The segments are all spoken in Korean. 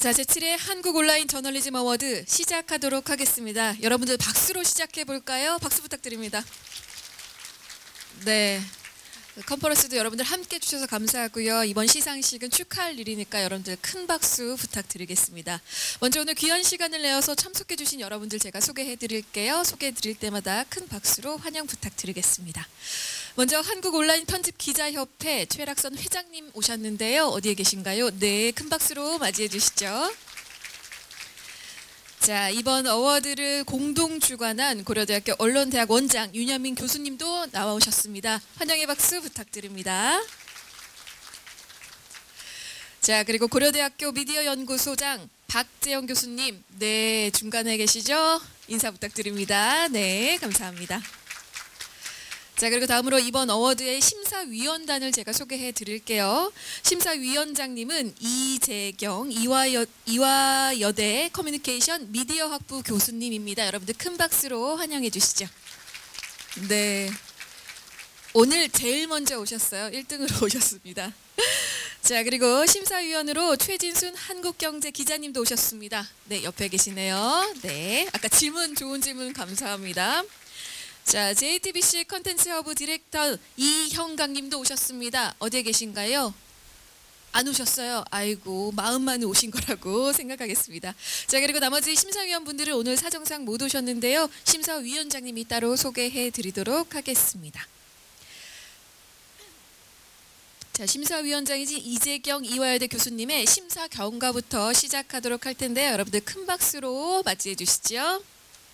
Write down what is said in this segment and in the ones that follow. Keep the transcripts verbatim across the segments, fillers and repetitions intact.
자, 제칠 회 한국 온라인 저널리즘 어워드 시작하도록 하겠습니다. 여러분들 박수로 시작해 볼까요? 박수 부탁드립니다. 네. 컨퍼런스도 여러분들 함께 해주셔서 감사하고요. 이번 시상식은 축하할 일이니까 여러분들 큰 박수 부탁드리겠습니다. 먼저 오늘 귀한 시간을 내어서 참석해 주신 여러분들 제가 소개해 드릴게요. 소개해 드릴 때마다 큰 박수로 환영 부탁드리겠습니다. 먼저 한국 온라인 편집 기자협회 최락선 회장님 오셨는데요. 어디에 계신가요? 네, 큰 박수로 맞이해 주시죠. 자, 이번 어워드를 공동 주관한 고려대학교 언론대학 원장 윤여민 교수님도 나와오셨습니다. 환영의 박수 부탁드립니다. 자, 그리고 고려대학교 미디어연구소장 박재영 교수님, 네, 중간에 계시죠? 인사 부탁드립니다. 네, 감사합니다. 자, 그리고 다음으로 이번 어워드의 심사위원단을 제가 소개해 드릴게요. 심사위원장님은 이재경 이화여, 이화여대 커뮤니케이션 미디어학부 교수님입니다. 여러분들 큰 박수로 환영해 주시죠. 네, 오늘 제일 먼저 오셨어요. 일 등으로 오셨습니다. 자, 그리고 심사위원으로 최진순 한국경제 기자님도 오셨습니다. 네, 옆에 계시네요. 네, 아까 질문 좋은 질문 감사합니다. 자, 제이티비씨 컨텐츠 허브 디렉터 이형강님도 오셨습니다. 어디에 계신가요? 안 오셨어요? 아이고, 마음만 오신 거라고 생각하겠습니다. 자, 그리고 나머지 심사위원분들은 오늘 사정상 못 오셨는데요. 심사위원장님이 따로 소개해 드리도록 하겠습니다. 자, 심사위원장이지 이재경 이화여대 교수님의 심사 경과부터 시작하도록 할 텐데요. 여러분들 큰 박수로 맞이해 주시죠.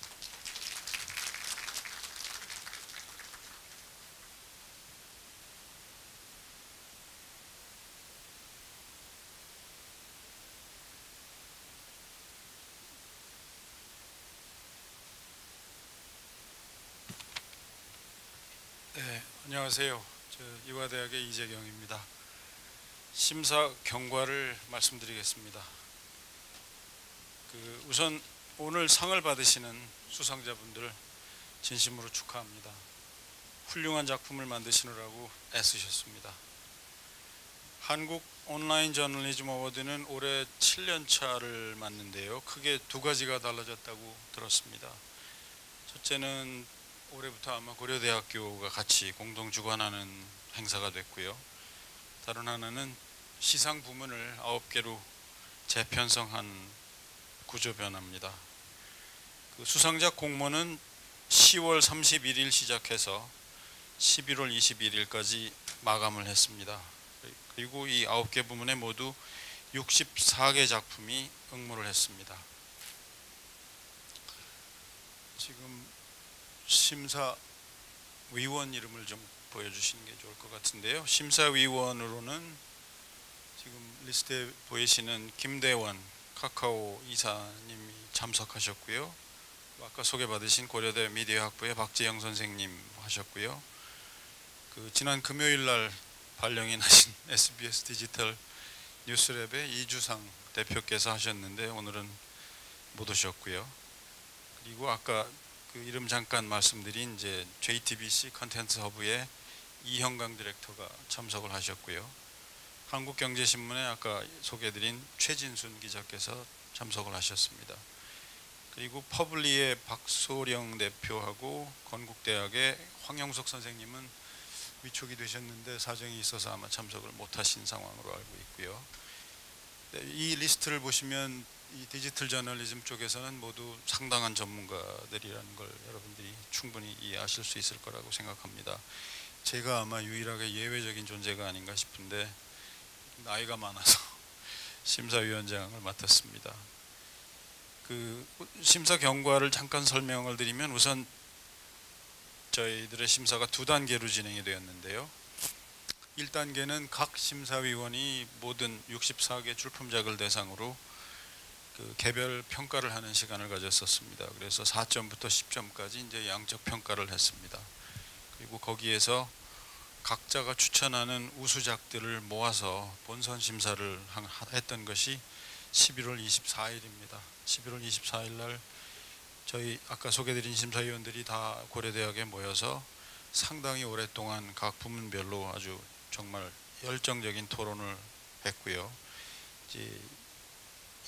네, 안녕하세요. 저 이화대학의 이재경입니다. 심사 경과를 말씀드리겠습니다. 그 우선 오늘 상을 받으시는 수상자분들 진심으로 축하합니다. 훌륭한 작품을 만드시느라고 애쓰셨습니다. 한국 온라인 저널리즘 어워드는 올해 칠 년 차를 맞는데요. 크게 두 가지가 달라졌다고 들었습니다. 첫째는 올해부터 아마 고려대학교가 같이 공동 주관하는 행사가 됐고요. 다른 하나는 시상 부문을 아홉 개로 재편성한 구조 변화입니다. 그 수상자 공모는 시월 삼십일일 시작해서 십일월 이십일일까지 마감을 했습니다. 그리고 이 아홉 개 부문에 모두 육십사 개 작품이 응모를 했습니다. 지금 심사위원 이름을 좀 보여주시는 게 좋을 것 같은데요. 심사위원으로는 지금 리스트에 보이시는 김대원 카카오 이사님이 참석하셨고요. 아까 소개받으신 고려대 미디어학부의 박재영 선생님 하셨고요. 그 지난 금요일 날 발령이 나신 에스비에스 디지털 뉴스랩의 이주상 대표께서 하셨는데 오늘은 못 오셨고요. 그리고 아까 그 이름 잠깐 말씀드린 이제 제이티비씨 컨텐츠 허브의 이형강 디렉터가 참석을 하셨고요. 한국경제신문에 아까 소개해드린 최진순 기자께서 참석을 하셨습니다. 그리고 퍼블리의 박소령 대표하고 건국대학의 황영석 선생님은 위촉이 되셨는데 사정이 있어서 아마 참석을 못하신 상황으로 알고 있고요. 이 리스트를 보시면 이 디지털 저널리즘 쪽에서는 모두 상당한 전문가들이라는 걸 여러분들이 충분히 이해하실 수 있을 거라고 생각합니다. 제가 아마 유일하게 예외적인 존재가 아닌가 싶은데 나이가 많아서 심사위원장을 맡았습니다. 그 심사 경과를 잠깐 설명을 드리면 우선 저희들의 심사가 두 단계로 진행이 되었는데요. 일 단계는 각 심사위원이 모든 육십사 개 출품작을 대상으로 그 개별 평가를 하는 시간을 가졌었습니다. 그래서 사 점부터 십 점까지 이제 양적 평가를 했습니다. 그리고 거기에서 각자가 추천하는 우수작들을 모아서 본선 심사를 했던 것이 십일월 이십사일입니다. 십일월 이십사일 날 저희 아까 소개드린 심사위원들이 다 고려대학에 모여서 상당히 오랫동안 각 부문별로 아주 정말 열정적인 토론을 했고요. 이제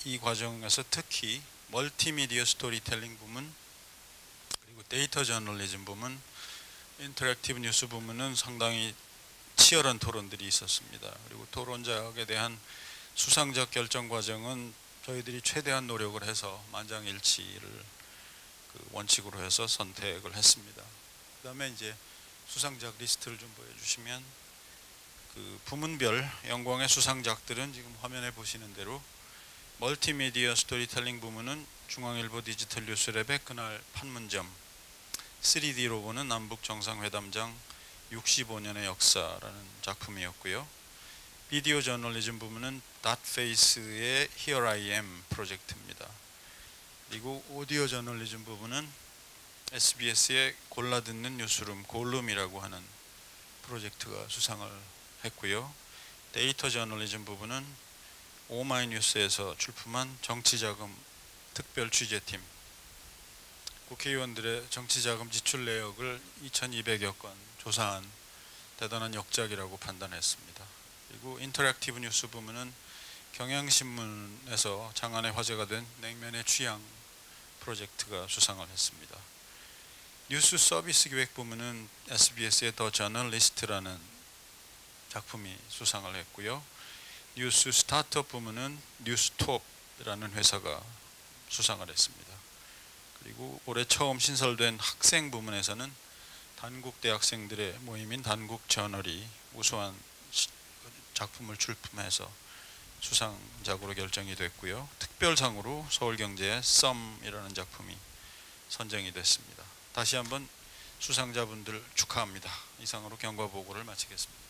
이 과정에서 특히 멀티미디어 스토리텔링 부문, 그리고 데이터 저널리즘 부문, 인터랙티브 뉴스 부문은 상당히 치열한 토론들이 있었습니다. 그리고 토론작에 대한 수상작 결정 과정은 저희들이 최대한 노력을 해서 만장일치를 그 원칙으로 해서 선택을 했습니다. 그 다음에 이제 수상작 리스트를 좀 보여주시면, 그 부문별 영광의 수상작들은 지금 화면에 보시는 대로 멀티미디어 스토리텔링 부문은 중앙일보 디지털 뉴스랩의 그날 판문점, 쓰리디로 보는 남북 정상회담장 육십오 년의 역사라는 작품이었고요. 비디오 저널리즘 부문은 닷페이스의 Here I Am 프로젝트입니다. 그리고 오디오 저널리즘 부분은 에스비에스의 골라듣는 뉴스룸, 골룸이라고 하는 프로젝트가 수상을 했고요. 데이터 저널리즘 부분은 오마이뉴스에서 출품한 정치자금 특별 취재팀, 국회의원들의 정치자금 지출 내역을 이천이백여 건 조사한 대단한 역작이라고 판단했습니다. 그리고 인터랙티브 뉴스 부문은 경향신문에서 장안에 화제가 된 냉면의 취향 프로젝트가 수상을 했습니다. 뉴스 서비스 기획 부문은 에스비에스의 더 저널리스트라는 작품이 수상을 했고요. 뉴스 스타트업 부문은 뉴스톱이라는 회사가 수상을 했습니다. 그리고 올해 처음 신설된 학생 부문에서는 단국 대학생들의 모임인 단국저널이 우수한 작품을 출품해서 수상작으로 결정이 됐고요. 특별상으로 서울경제의 썸이라는 작품이 선정이 됐습니다. 다시 한번 수상자분들 축하합니다. 이상으로 경과 보고를 마치겠습니다.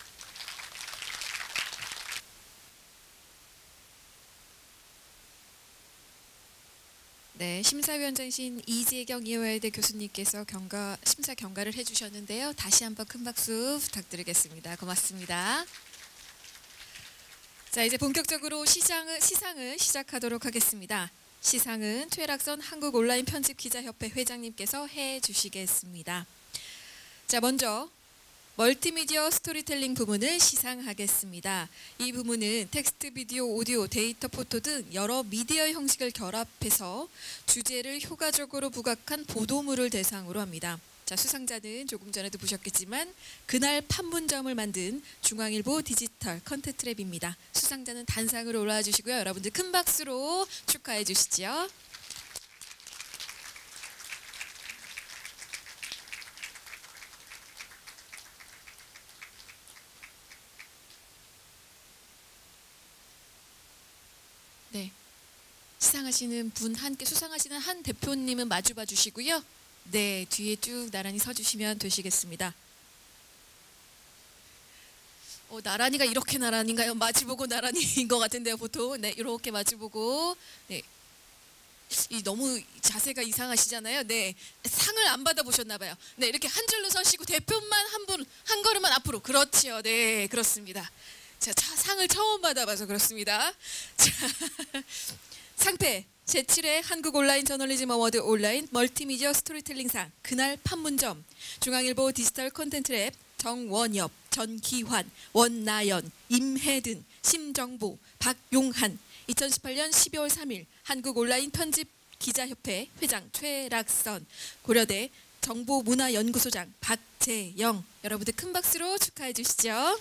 네, 심사위원장이신 이재경 이화여대 교수님께서 경과, 심사 경과를 해주셨는데요. 다시 한번 큰 박수 부탁드리겠습니다. 고맙습니다. 자, 이제 본격적으로 시장을, 시상을 시작하도록 하겠습니다. 시상은 최락선 한국온라인편집기자협회 회장님께서 해주시겠습니다. 자, 먼저 멀티미디어 스토리텔링 부문을 시상하겠습니다. 이 부문은 텍스트, 비디오, 오디오, 데이터, 포토 등 여러 미디어 형식을 결합해서 주제를 효과적으로 부각한 보도물을 대상으로 합니다. 자, 수상자는 조금 전에도 보셨겠지만 그날 판문점을 만든 중앙일보 디지털 컨텐츠랩입니다. 수상자는 단상으로 올라와 주시고요. 여러분들 큰 박수로 축하해 주시죠. 네, 시상하시는 분 함께 수상하시는 한 대표님은 마주봐 주시고요. 네, 뒤에 쭉 나란히 서주시면 되시겠습니다. 어, 나란히가 이렇게 나란인가요? 마주보고 나란히인 것 같은데요, 보통. 네, 이렇게 마주보고. 네, 이 너무 자세가 이상하시잖아요. 네, 상을 안 받아보셨나 봐요. 네, 이렇게 한 줄로 서시고 대표만 한 분, 한 걸음만 앞으로. 그렇지요. 네, 그렇습니다. 자, 상을 처음 받아봐서 그렇습니다. 자, 상패 제칠 회 한국온라인 저널리즘 어워드 온라인 멀티미디어 스토리텔링상 그날 판문점 중앙일보 디지털 콘텐츠랩 정원엽, 전기환, 원나연, 임혜든, 심정보, 박용한 이천십팔 년 십이월 삼일 한국온라인 편집기자협회 회장 최락선, 고려대 정보문화연구소장 박재영, 여러분들 큰 박수로 축하해 주시죠.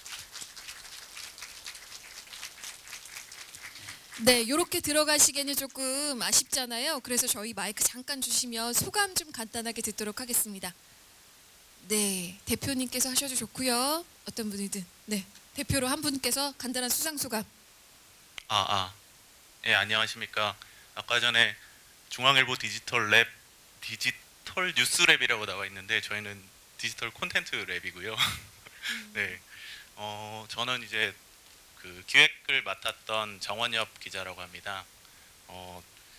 네, 이렇게 들어가시기에는 조금 아쉽잖아요. 그래서 저희 마이크 잠깐 주시면 소감 좀 간단하게 듣도록 하겠습니다. 네, 대표님께서 하셔도 좋고요. 어떤 분이든. 네, 대표로 한 분께서 간단한 수상 소감. 아, 아, 예, 안녕하십니까. 아까 전에 중앙일보 디지털 랩, 디지털 뉴스 랩이라고 나와 있는데 저희는 디지털 콘텐츠 랩이고요. 네, 어, 저는 이제 그 기획을 맡았던 정원엽 기자라고 합니다. 어,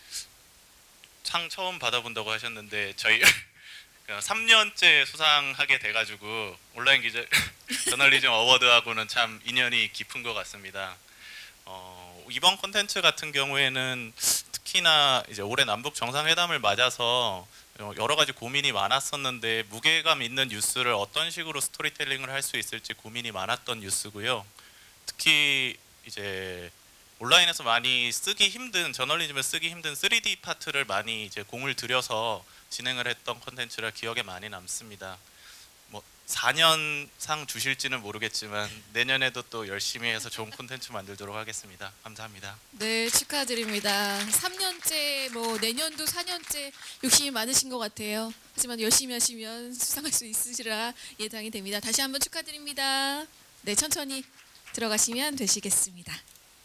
상 처음 받아본다고 하셨는데 저희 삼 년째 수상하게 돼가지고 온라인 기자 저널리즘 어워드하고는 참 인연이 깊은 것 같습니다. 어, 이번 콘텐츠 같은 경우에는 특히나 이제 올해 남북 정상회담을 맞아서 여러 가지 고민이 많았었는데 무게감 있는 뉴스를 어떤 식으로 스토리텔링을 할 수 있을지 고민이 많았던 뉴스고요. 특히 이제 온라인에서 많이 쓰기 힘든 저널리즘에 쓰기 힘든 쓰리디 파트를 많이 이제 공을 들여서 진행을 했던 콘텐츠라 기억에 많이 남습니다. 뭐 사 년 상 주실지는 모르겠지만 내년에도 또 열심히 해서 좋은 콘텐츠 만들도록 하겠습니다. 감사합니다. 네, 축하드립니다. 삼 년째, 뭐 내년도 사 년째 욕심이 많으신 것 같아요. 하지만 열심히 하시면 수상할 수 있으시라 예상이 됩니다. 다시 한번 축하드립니다. 네, 천천히 들어가시면 되시겠습니다.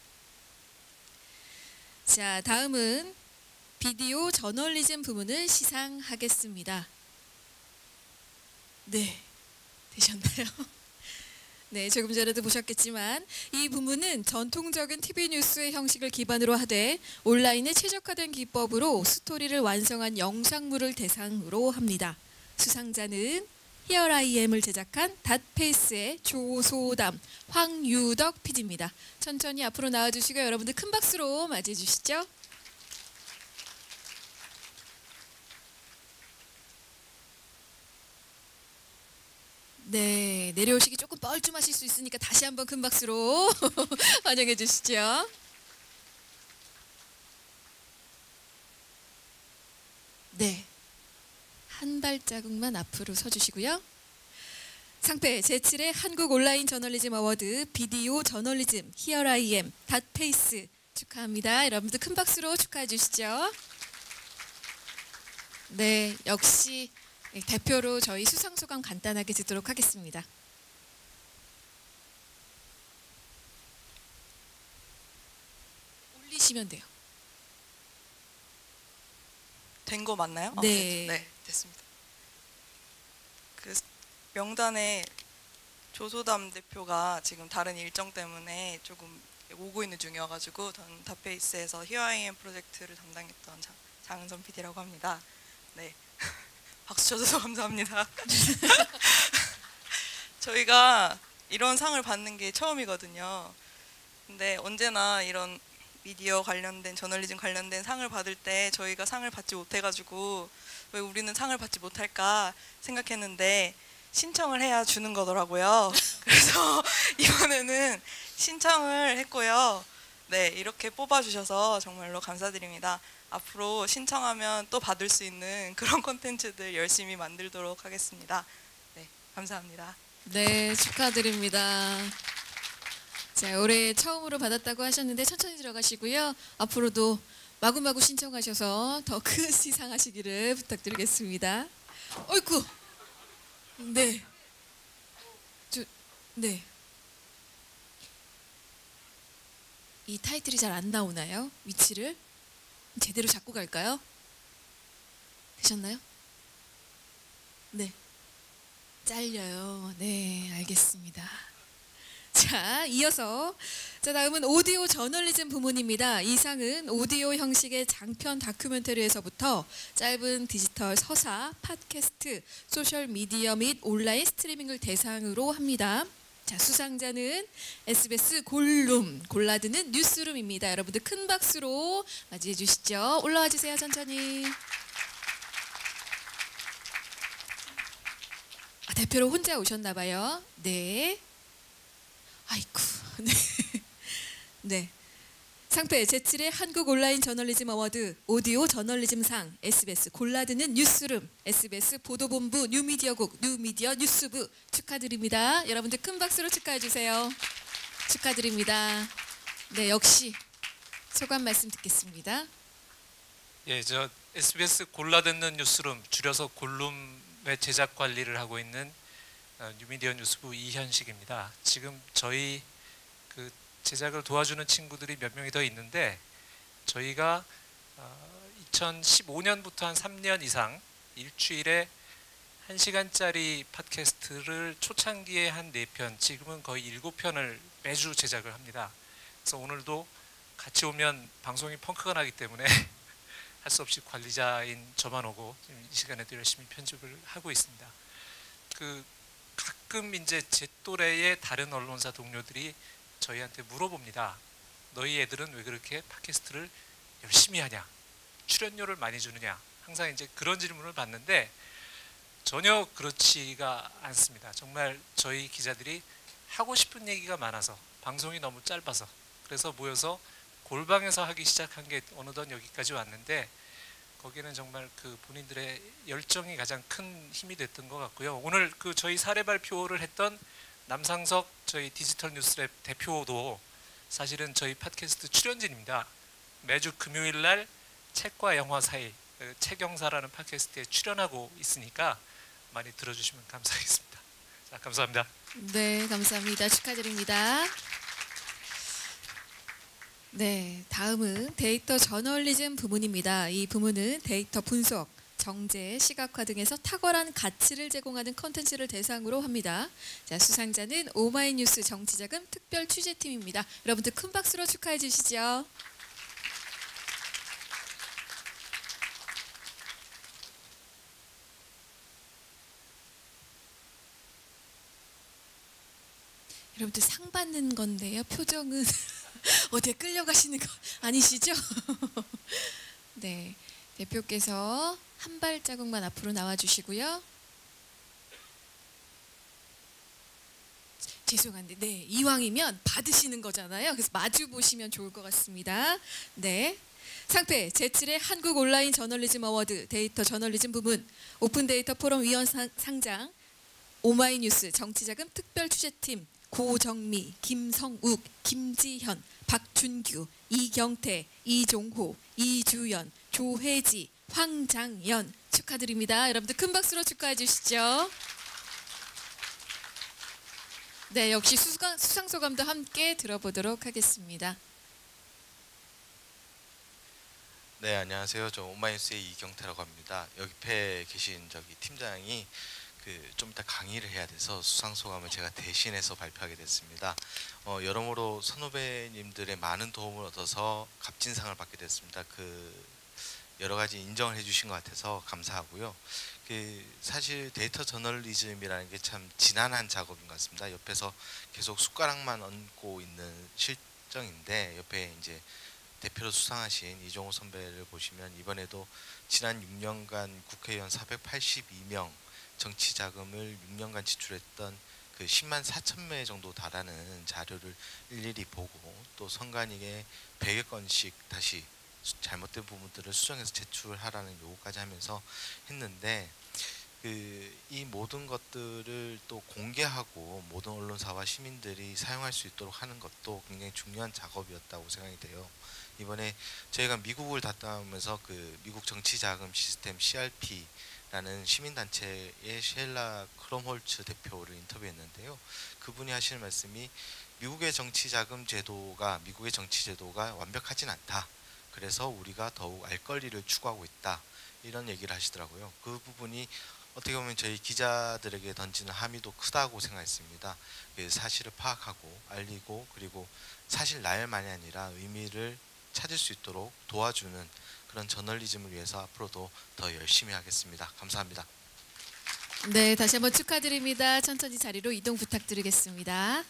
자, 다음은 비디오 저널리즘 부문을 시상하겠습니다. 네, 되셨나요? 네, 조금 전에도 보셨겠지만 이 부문은 전통적인 티비 뉴스의 형식을 기반으로 하되 온라인에 최적화된 기법으로 스토리를 완성한 영상물을 대상으로 합니다. 수상자는 히어 아이 엠을 제작한 닷페이스의 조소담, 황유덕 피디입니다. 천천히 앞으로 나와주시고 여러분들 큰 박수로 맞이해 주시죠. 네, 내려오시기 조금 뻘쭘하실 수 있으니까 다시 한번 큰 박수로 환영해 주시죠. 네, 한 발자국만 앞으로 서주시고요. 상패 제칠회 한국 온라인 저널리즘 어워드 비디오 저널리즘 히어 아이 엠 닷페이스 축하합니다. 여러분들 큰 박수로 축하해 주시죠. 네, 역시 대표로 저희 수상 소감 간단하게 듣도록 하겠습니다. 올리시면 돼요. 된 거 맞나요? 네. 아, 네, 됐습니다. 그 명단에 조소담 대표가 지금 다른 일정 때문에 조금 오고 있는 중이어가지고 저는 닷페이스에서 히어 아이 엠 프로젝트를 담당했던 장, 장은선 피디라고 합니다. 네, 박수 쳐줘서 감사합니다. 저희가 이런 상을 받는 게 처음이거든요. 근데 언제나 이런 미디어 관련된 저널리즘 관련된 상을 받을 때 저희가 상을 받지 못해가지고 왜 우리는 상을 받지 못할까 생각했는데 신청을 해야 주는 거더라고요. 그래서 이번에는 신청을 했고요. 네, 이렇게 뽑아주셔서 정말로 감사드립니다. 앞으로 신청하면 또 받을 수 있는 그런 콘텐츠들 열심히 만들도록 하겠습니다. 네, 감사합니다. 네, 축하드립니다. 자, 올해 처음으로 받았다고 하셨는데 천천히 들어가시고요. 앞으로도 마구마구 신청하셔서 더 큰 시상하시기를 부탁드리겠습니다. 어이쿠. 네. 저, 네. 이 타이틀이 잘 안 나오나요? 위치를 제대로 잡고 갈까요? 되셨나요? 네. 잘려요. 네, 알겠습니다. 자, 이어서 자 다음은 오디오 저널리즘 부문입니다. 이 상은 오디오 형식의 장편 다큐멘터리에서부터 짧은 디지털 서사, 팟캐스트, 소셜 미디어 및 온라인 스트리밍을 대상으로 합니다. 자, 수상자는 에스비에스 골룸, 골라드는 뉴스룸입니다. 여러분들 큰 박수로 맞이해 주시죠. 올라와 주세요, 천천히. 아, 대표로 혼자 오셨나 봐요. 네. 아이쿠. 네. 네. 상패 제칠회 한국 온라인 저널리즘 어워드 오디오 저널리즘상 에스비에스 골라드는 뉴스룸 에스비에스 보도본부 뉴미디어국 뉴미디어 뉴스부 축하드립니다. 여러분들 큰 박수로 축하해 주세요. 축하드립니다. 네, 역시 소감 말씀 듣겠습니다. 예, 저 에스비에스 골라듣는 뉴스룸 줄여서 골룸의 제작 관리를 하고 있는 어, 뉴미디어 뉴스부 이현식입니다. 지금 저희 그 제작을 도와주는 친구들이 몇 명이 더 있는데 저희가 어, 이천십오 년부터 한 삼 년 이상 일주일에 한 시간짜리 팟캐스트를 초창기에 한 네 편, 지금은 거의 일곱 편을 매주 제작을 합니다. 그래서 오늘도 같이 오면 방송이 펑크가 나기 때문에 할 수 없이 관리자인 저만 오고 지금 이 시간에도 열심히 편집을 하고 있습니다. 그 가끔 이제 제 또래의 다른 언론사 동료들이 저희한테 물어봅니다. 너희 애들은 왜 그렇게 팟캐스트를 열심히 하냐? 출연료를 많이 주느냐? 항상 이제 그런 질문을 받는데 전혀 그렇지가 않습니다. 정말 저희 기자들이 하고 싶은 얘기가 많아서 방송이 너무 짧아서 그래서 모여서 골방에서 하기 시작한 게 어느덧 여기까지 왔는데 거기는 정말 그 본인들의 열정이 가장 큰 힘이 됐던 것 같고요. 오늘 그 저희 사례 발표를 했던 남상석 저희 디지털 뉴스랩 대표도 사실은 저희 팟캐스트 출연진입니다. 매주 금요일 날 책과 영화 사이 책영사라는 팟캐스트에 출연하고 있으니까 많이 들어주시면 감사하겠습니다. 자, 감사합니다. 네, 감사합니다. 축하드립니다. 네, 다음은 데이터 저널리즘 부문입니다. 이 부문은 데이터 분석, 정제, 시각화 등에서 탁월한 가치를 제공하는 컨텐츠를 대상으로 합니다. 자, 수상자는 오마이뉴스 정치자금 특별 취재팀입니다. 여러분들 큰 박수로 축하해 주시죠. 여러분들 상 받는 건데요. 표정은 어디에 끌려가시는 거 아니시죠? 네, 대표께서 한 발자국만 앞으로 나와주시고요. 죄송한데, 네, 이왕이면 받으시는 거잖아요. 그래서 마주 보시면 좋을 것 같습니다. 네, 상패 제칠회 한국 온라인 저널리즘 어워드 데이터 저널리즘 부문 오픈 데이터 포럼 위원 상, 상장 오마이뉴스 정치자금 특별 취재팀 고정미, 김성욱, 김지현, 박준규, 이경태, 이종호, 이주연, 조혜지, 황장연 축하드립니다. 여러분들 큰 박수로 축하해 주시죠. 네, 역시 수상, 수상소감도 함께 들어보도록 하겠습니다. 네, 안녕하세요. 저 오마이뉴스의 이경태라고 합니다. 옆에 계신 저기 팀장이 그 좀 이따 강의를 해야 돼서 수상 소감을 제가 대신해서 발표하게 됐습니다. 어, 여러모로 선후배님들의 많은 도움을 얻어서 값진 상을 받게 됐습니다. 그 여러 가지 인정을 해주신 것 같아서 감사하고요. 그 사실 데이터 저널리즘이라는 게 참 지난한 작업인 것 같습니다. 옆에서 계속 숟가락만 얹고 있는 실정인데 옆에 이제 대표로 수상하신 이종호 선배를 보시면 이번에도 지난 육 년간 국회의원 사백팔십이 명 정치 자금을 육 년간 지출했던 그 십만 사천 매 정도 달하는 자료를 일일이 보고 또 선관위에 백여 건씩 다시 잘못된 부분들을 수정해서 제출하라는 요구까지 하면서 했는데 그 이 모든 것들을 또 공개하고 모든 언론사와 시민들이 사용할 수 있도록 하는 것도 굉장히 중요한 작업이었다고 생각이 돼요. 이번에 저희가 미국을 갔다 오면서 그 미국 정치자금 시스템 씨알피 라는 시민단체의 셸라 크롬홀츠 대표를 인터뷰했는데요. 그분이 하시는 말씀이 미국의 정치자금 제도가 미국의 정치 제도가 완벽하진 않다. 그래서 우리가 더욱 알 권리를 추구하고 있다. 이런 얘기를 하시더라고요. 그 부분이 어떻게 보면 저희 기자들에게 던지는 함의도 크다고 생각했습니다. 사실을 파악하고 알리고 그리고 사실 나열만이 아니라 의미를 찾을 수 있도록 도와주는 그런 저널리즘을 위해서 앞으로도 더 열심히 하겠습니다. 감사합니다. 네, 다시 한번 축하드립니다. 천천히 자리로 이동 부탁드리겠습니다.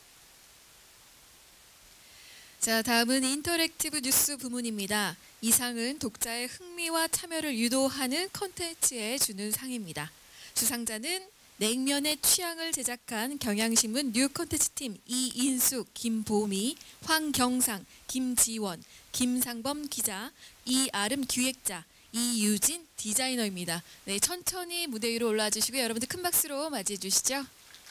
자, 다음은 인터랙티브 뉴스 부문입니다. 이 상은 독자의 흥미와 참여를 유도하는 콘텐츠에 주는 상입니다. 수상자는 냉면의 취향을 제작한 경향신문 뉴 콘텐츠팀 이인숙, 김보미, 황경상, 김지원, 김상범 기자, 이아름 기획자, 이유진 디자이너입니다. 네, 천천히 무대 위로 올라와 주시고요. 여러분들 큰 박수로 맞이해 주시죠.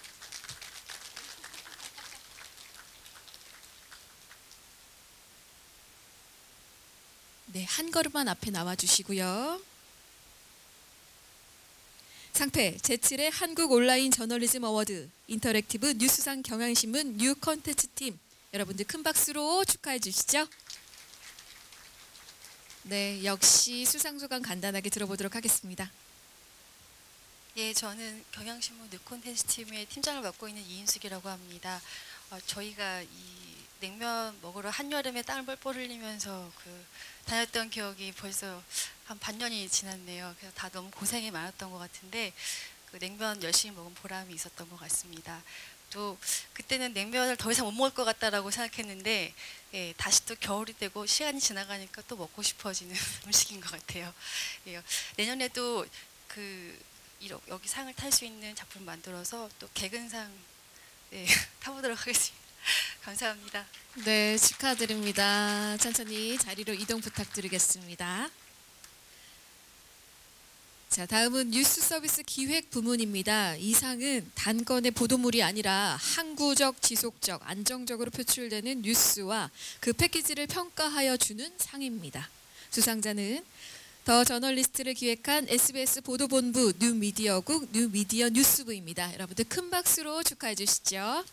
네, 한 걸음만 앞에 나와 주시고요. 상패 제칠회 한국 온라인 저널리즘 어워드 인터랙티브 뉴스상 경향신문 뉴 콘텐츠팀 여러분들 큰 박수로 축하해 주시죠. 네, 역시 수상소감 간단하게 들어보도록 하겠습니다. 예, 저는 경향신문 뉴 콘텐츠팀의 팀장을 맡고 있는 이인숙이라고 합니다. 어, 저희가 이 냉면 먹으러 한여름에 땀을 뻘뻘 흘리면서 그 다녔던 기억이 벌써 한 반년이 지났네요. 그래서 다 너무 고생이 많았던 것 같은데 그 냉면 열심히 먹은 보람이 있었던 것 같습니다. 또 그때는 냉면을 더 이상 못 먹을 것 같다라고 생각했는데 예, 다시 또 겨울이 되고 시간이 지나가니까 또 먹고 싶어지는 음식인 것 같아요. 예, 내년에도 그 여기 상을 탈 수 있는 작품 만들어서 또 개근상 예, 타보도록 하겠습니다. 감사합니다. 네, 축하드립니다. 천천히 자리로 이동 부탁드리겠습니다. 자, 다음은 뉴스 서비스 기획 부문입니다. 이 상은 단건의 보도물이 아니라 항구적, 지속적, 안정적으로 표출되는 뉴스와 그 패키지를 평가하여 주는 상입니다. 수상자는 더 저널리스트를 기획한 에스비에스 보도본부 뉴미디어국 뉴미디어 뉴스부입니다. 여러분들 큰 박수로 축하해 주시죠.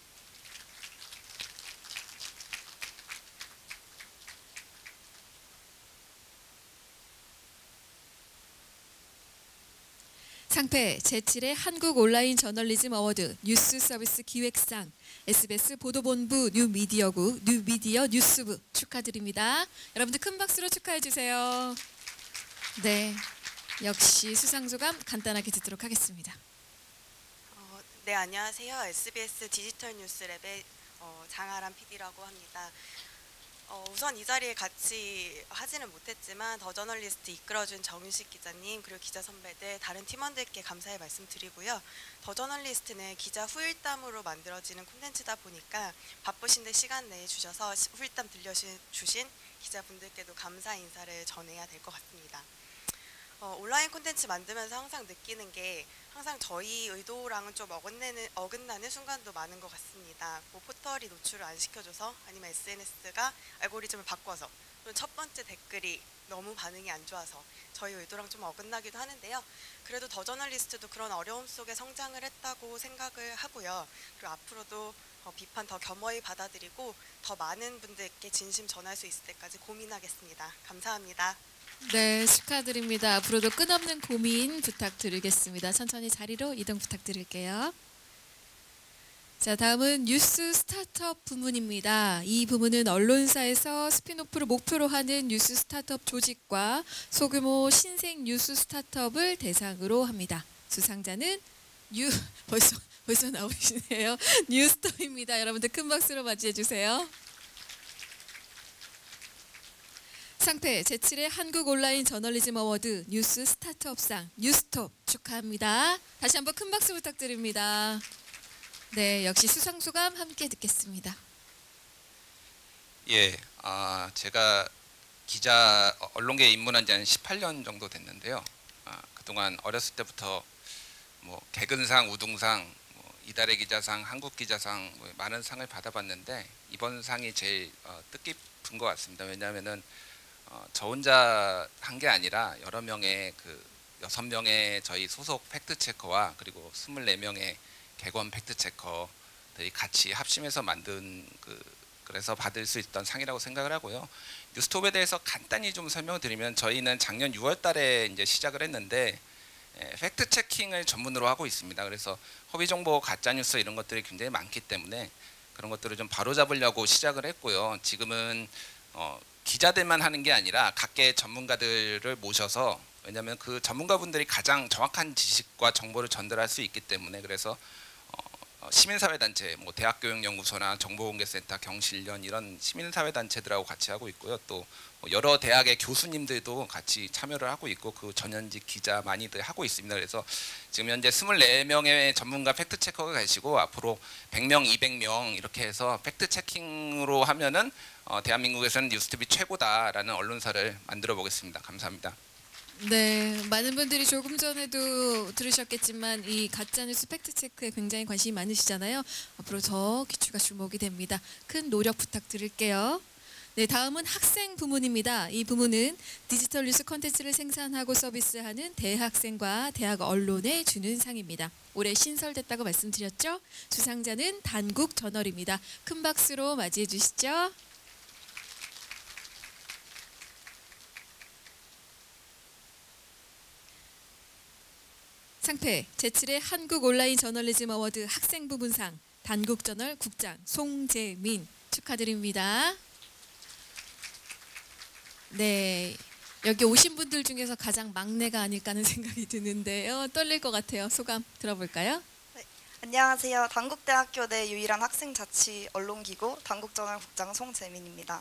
상패 제칠회 한국 온라인 저널리즘 어워드 뉴스 서비스 기획상 에스비에스 보도본부 뉴미디어국 뉴미디어 뉴스부 축하드립니다. 여러분들 큰 박수로 축하해 주세요. 네, 역시 수상소감 간단하게 듣도록 하겠습니다. 어, 네, 안녕하세요. 에스비에스 디지털 뉴스랩의 어, 장아람 피디라고 합니다. 어, 우선 이 자리에 같이 하지는 못했지만 더 저널리스트 이끌어준 정윤식 기자님 그리고 기자 선배들 다른 팀원들께 감사의 말씀 드리고요. 더 저널리스트는 기자 후일담으로 만들어지는 콘텐츠다 보니까 바쁘신데 시간 내주셔서 후일담 들려주신 기자분들께도 감사 인사를 전해야 될 것 같습니다. 어, 온라인 콘텐츠 만들면서 항상 느끼는 게 항상 저희 의도랑은 좀 어긋내는, 어긋나는 순간도 많은 것 같습니다. 뭐 포털이 노출을 안 시켜줘서 아니면 에스엔에스가 알고리즘을 바꿔서 또는 첫 번째 댓글이 너무 반응이 안 좋아서 저희 의도랑 좀 어긋나기도 하는데요. 그래도 더 저널리스트도 그런 어려움 속에 성장을 했다고 생각을 하고요. 그리고 앞으로도 어, 비판 더 겸허히 받아들이고 더 많은 분들께 진심 전할 수 있을 때까지 고민하겠습니다. 감사합니다. 네, 축하드립니다. 앞으로도 끝없는 고민 부탁드리겠습니다. 천천히 자리로 이동 부탁드릴게요. 자, 다음은 뉴스 스타트업 부문입니다. 이 부문은 언론사에서 스핀오프를 목표로 하는 뉴스 스타트업 조직과 소규모 신생 뉴스 스타트업을 대상으로 합니다. 수상자는 뉴 벌써 벌써 나오시네요. 뉴스톱입니다. 여러분들 큰 박수로 맞이해 주세요. 상패 제칠회 한국 온라인 저널리즘 어워드 뉴스 스타트업상 뉴스톱 축하합니다. 다시 한번 큰 박수 부탁드립니다. 네, 역시 수상소감 함께 듣겠습니다. 예, 아, 제가 기자 언론계에 입문한 지 한 십팔 년 정도 됐는데요. 아, 그동안 어렸을 때부터 뭐 개근상, 우등상, 뭐 이달의 기자상, 한국기자상 뭐 많은 상을 받아봤는데 이번 상이 제일 어, 뜻깊은 것 같습니다. 왜냐하면은 어, 저 혼자 한 게 아니라 여러 명의 그 여섯 명의 저희 소속 팩트 체커와 그리고 스물네 명의 객원 팩트 체커들이 같이 합심해서 만든 그 그래서 받을 수 있던 상이라고 생각을 하고요. 뉴스톱에 대해서 간단히 좀 설명을 드리면 저희는 작년 유월 달에 이제 시작을 했는데 예, 팩트 체킹을 전문으로 하고 있습니다. 그래서 허위 정보, 가짜 뉴스 이런 것들이 굉장히 많기 때문에 그런 것들을 좀 바로잡으려고 시작을 했고요. 지금은 어, 기자들만 하는 게 아니라 각계 전문가들을 모셔서 왜냐하면 그 전문가분들이 가장 정확한 지식과 정보를 전달할 수 있기 때문에 그래서 어, 시민사회단체, 뭐 대학교육연구소나 정보공개센터, 경실련 이런 시민사회단체들하고 같이 하고 있고요. 또 여러 대학의 교수님들도 같이 참여를 하고 있고 그 전현직 기자 많이들 하고 있습니다. 그래서 지금 현재 스물네 명의 전문가 팩트체커가 계시고 앞으로 백 명, 이백 명 이렇게 해서 팩트체킹으로 하면은 어, 대한민국에서는 뉴스톱이 최고다라는 언론사를 만들어 보겠습니다. 감사합니다. 네, 많은 분들이 조금 전에도 들으셨겠지만 이 가짜뉴스 팩트체크에 굉장히 관심이 많으시잖아요. 앞으로 더 기초가 주목이 됩니다. 큰 노력 부탁드릴게요. 네, 다음은 학생 부문입니다. 이 부문은 디지털 뉴스 콘텐츠를 생산하고 서비스하는 대학생과 대학 언론에 주는 상입니다. 올해 신설됐다고 말씀드렸죠? 수상자는 단국 저널입니다. 큰 박수로 맞이해 주시죠. 상패 제칠회 한국 온라인 저널리즘 어워드 학생 부문상 단국저널 국장 송재민 축하드립니다. 네, 여기 오신 분들 중에서 가장 막내가 아닐까 하는 생각이 드는데요. 떨릴 것 같아요. 소감 들어볼까요? 네, 안녕하세요. 단국대학교 내 유일한 학생자치 언론기구 단국저널 국장 송재민입니다.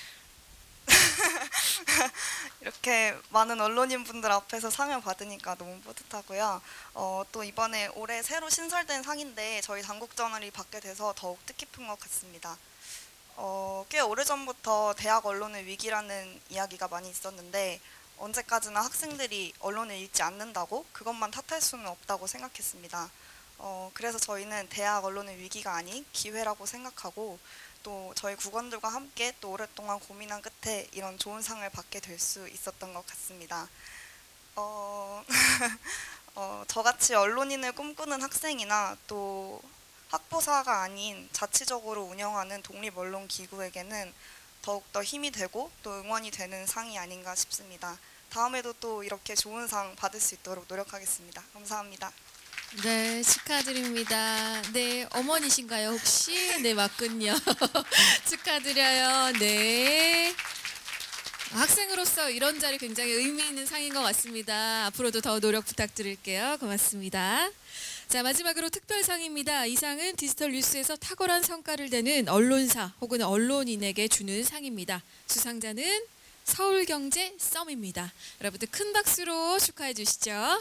이렇게 많은 언론인분들 앞에서 상을 받으니까 너무 뿌듯하고요. 어, 또 이번에 올해 새로 신설된 상인데 저희 단국저널이 받게 돼서 더욱 뜻깊은 것 같습니다. 어, 꽤 오래전부터 대학 언론의 위기라는 이야기가 많이 있었는데 언제까지나 학생들이 언론을 읽지 않는다고 그것만 탓할 수는 없다고 생각했습니다. 어, 그래서 저희는 대학 언론의 위기가 아닌 기회라고 생각하고 또 저희 국원들과 함께 또 오랫동안 고민한 끝에 이런 좋은 상을 받게 될 수 있었던 것 같습니다. 어, 어, 저같이 언론인을 꿈꾸는 학생이나 또 학보사가 아닌 자치적으로 운영하는 독립언론기구에게는 더욱더 힘이 되고 또 응원이 되는 상이 아닌가 싶습니다. 다음에도 또 이렇게 좋은 상 받을 수 있도록 노력하겠습니다. 감사합니다. 네, 축하드립니다. 네, 어머니신가요 혹시? 네, 맞군요. 축하드려요. 네. 학생으로서 이런 자리 굉장히 의미 있는 상인 것 같습니다. 앞으로도 더 노력 부탁드릴게요. 고맙습니다. 자, 마지막으로 특별상입니다. 이 상은 디지털 뉴스에서 탁월한 성과를 내는 언론사 혹은 언론인에게 주는 상입니다. 수상자는 서울경제 썸입니다. 여러분들 큰 박수로 축하해 주시죠.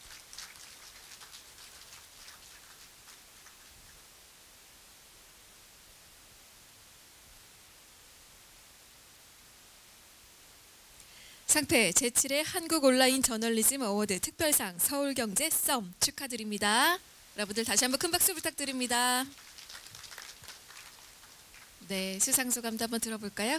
상패 제칠회 한국 온라인 저널리즘 어워드 특별상 서울경제 썸 축하드립니다. 여러분들 다시 한번 큰 박수 부탁드립니다. 네, 수상 소감도 한번 들어볼까요?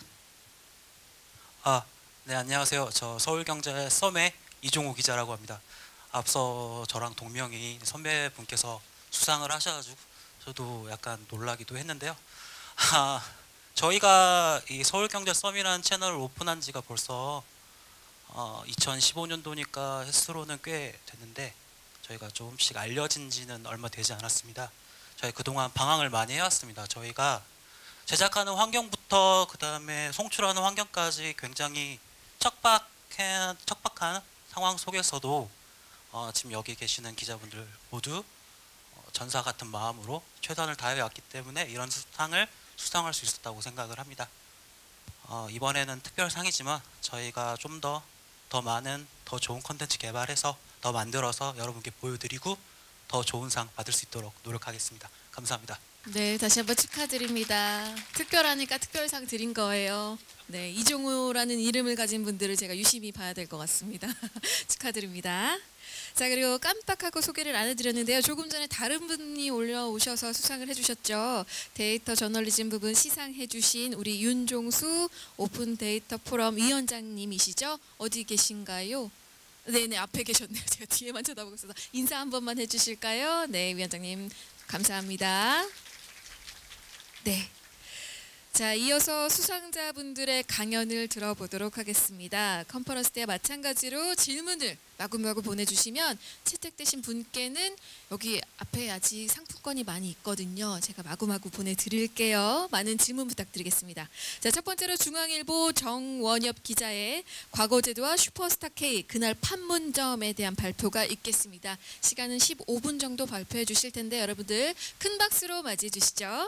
아, 네, 안녕하세요. 저 서울경제 썸의 이종호 기자라고 합니다. 앞서 저랑 동명이 선배분께서 수상을 하셔가지고 저도 약간 놀라기도 했는데요. 아, 저희가 이 서울경제 썸이라는 채널을 오픈한 지가 벌써 어, 이천십오 년도니까 횟수로는 꽤 됐는데 저희가 조금씩 알려진 지는 얼마 되지 않았습니다. 저희 그동안 방황을 많이 해왔습니다. 저희가 제작하는 환경부터 그 다음에 송출하는 환경까지 굉장히 척박한, 척박한 상황 속에서도 어, 지금 여기 계시는 기자분들 모두 어, 전사 같은 마음으로 최선을 다해왔기 때문에 이런 수상을 수상할 수 있었다고 생각을 합니다. 어, 이번에는 특별상이지만 저희가 좀 더 더 많은 더 좋은 콘텐츠 개발해서 더 만들어서 여러분께 보여드리고 더 좋은 상 받을 수 있도록 노력하겠습니다. 감사합니다. 네, 다시 한번 축하드립니다. 특별하니까 특별상 드린 거예요. 네, 이종호라는 이름을 가진 분들을 제가 유심히 봐야 될 것 같습니다. 축하드립니다. 자, 그리고 깜빡하고 소개를 안 해드렸는데요. 조금 전에 다른 분이 올라오셔서 수상을 해주셨죠. 데이터 저널리즘 부분 시상해주신 우리 윤종수 오픈 데이터 포럼 위원장님이시죠. 어디 계신가요? 네네, 앞에 계셨네요. 제가 뒤에만 쳐다보고 있어서 인사 한 번만 해주실까요? 네, 위원장님 감사합니다. 네. 자, 이어서 수상자분들의 강연을 들어보도록 하겠습니다. 컨퍼런스 때와 마찬가지로 질문을 마구마구 보내주시면 채택되신 분께는 여기 앞에 아직 상품권이 많이 있거든요. 제가 마구마구 보내드릴게요. 많은 질문 부탁드리겠습니다. 자, 첫 번째로 중앙일보 정원엽 기자의 과거제도와 슈퍼스타 K 그날 판문점에 대한 발표가 있겠습니다. 시간은 십오 분 정도 발표해 주실 텐데 여러분들 큰 박수로 맞이해 주시죠.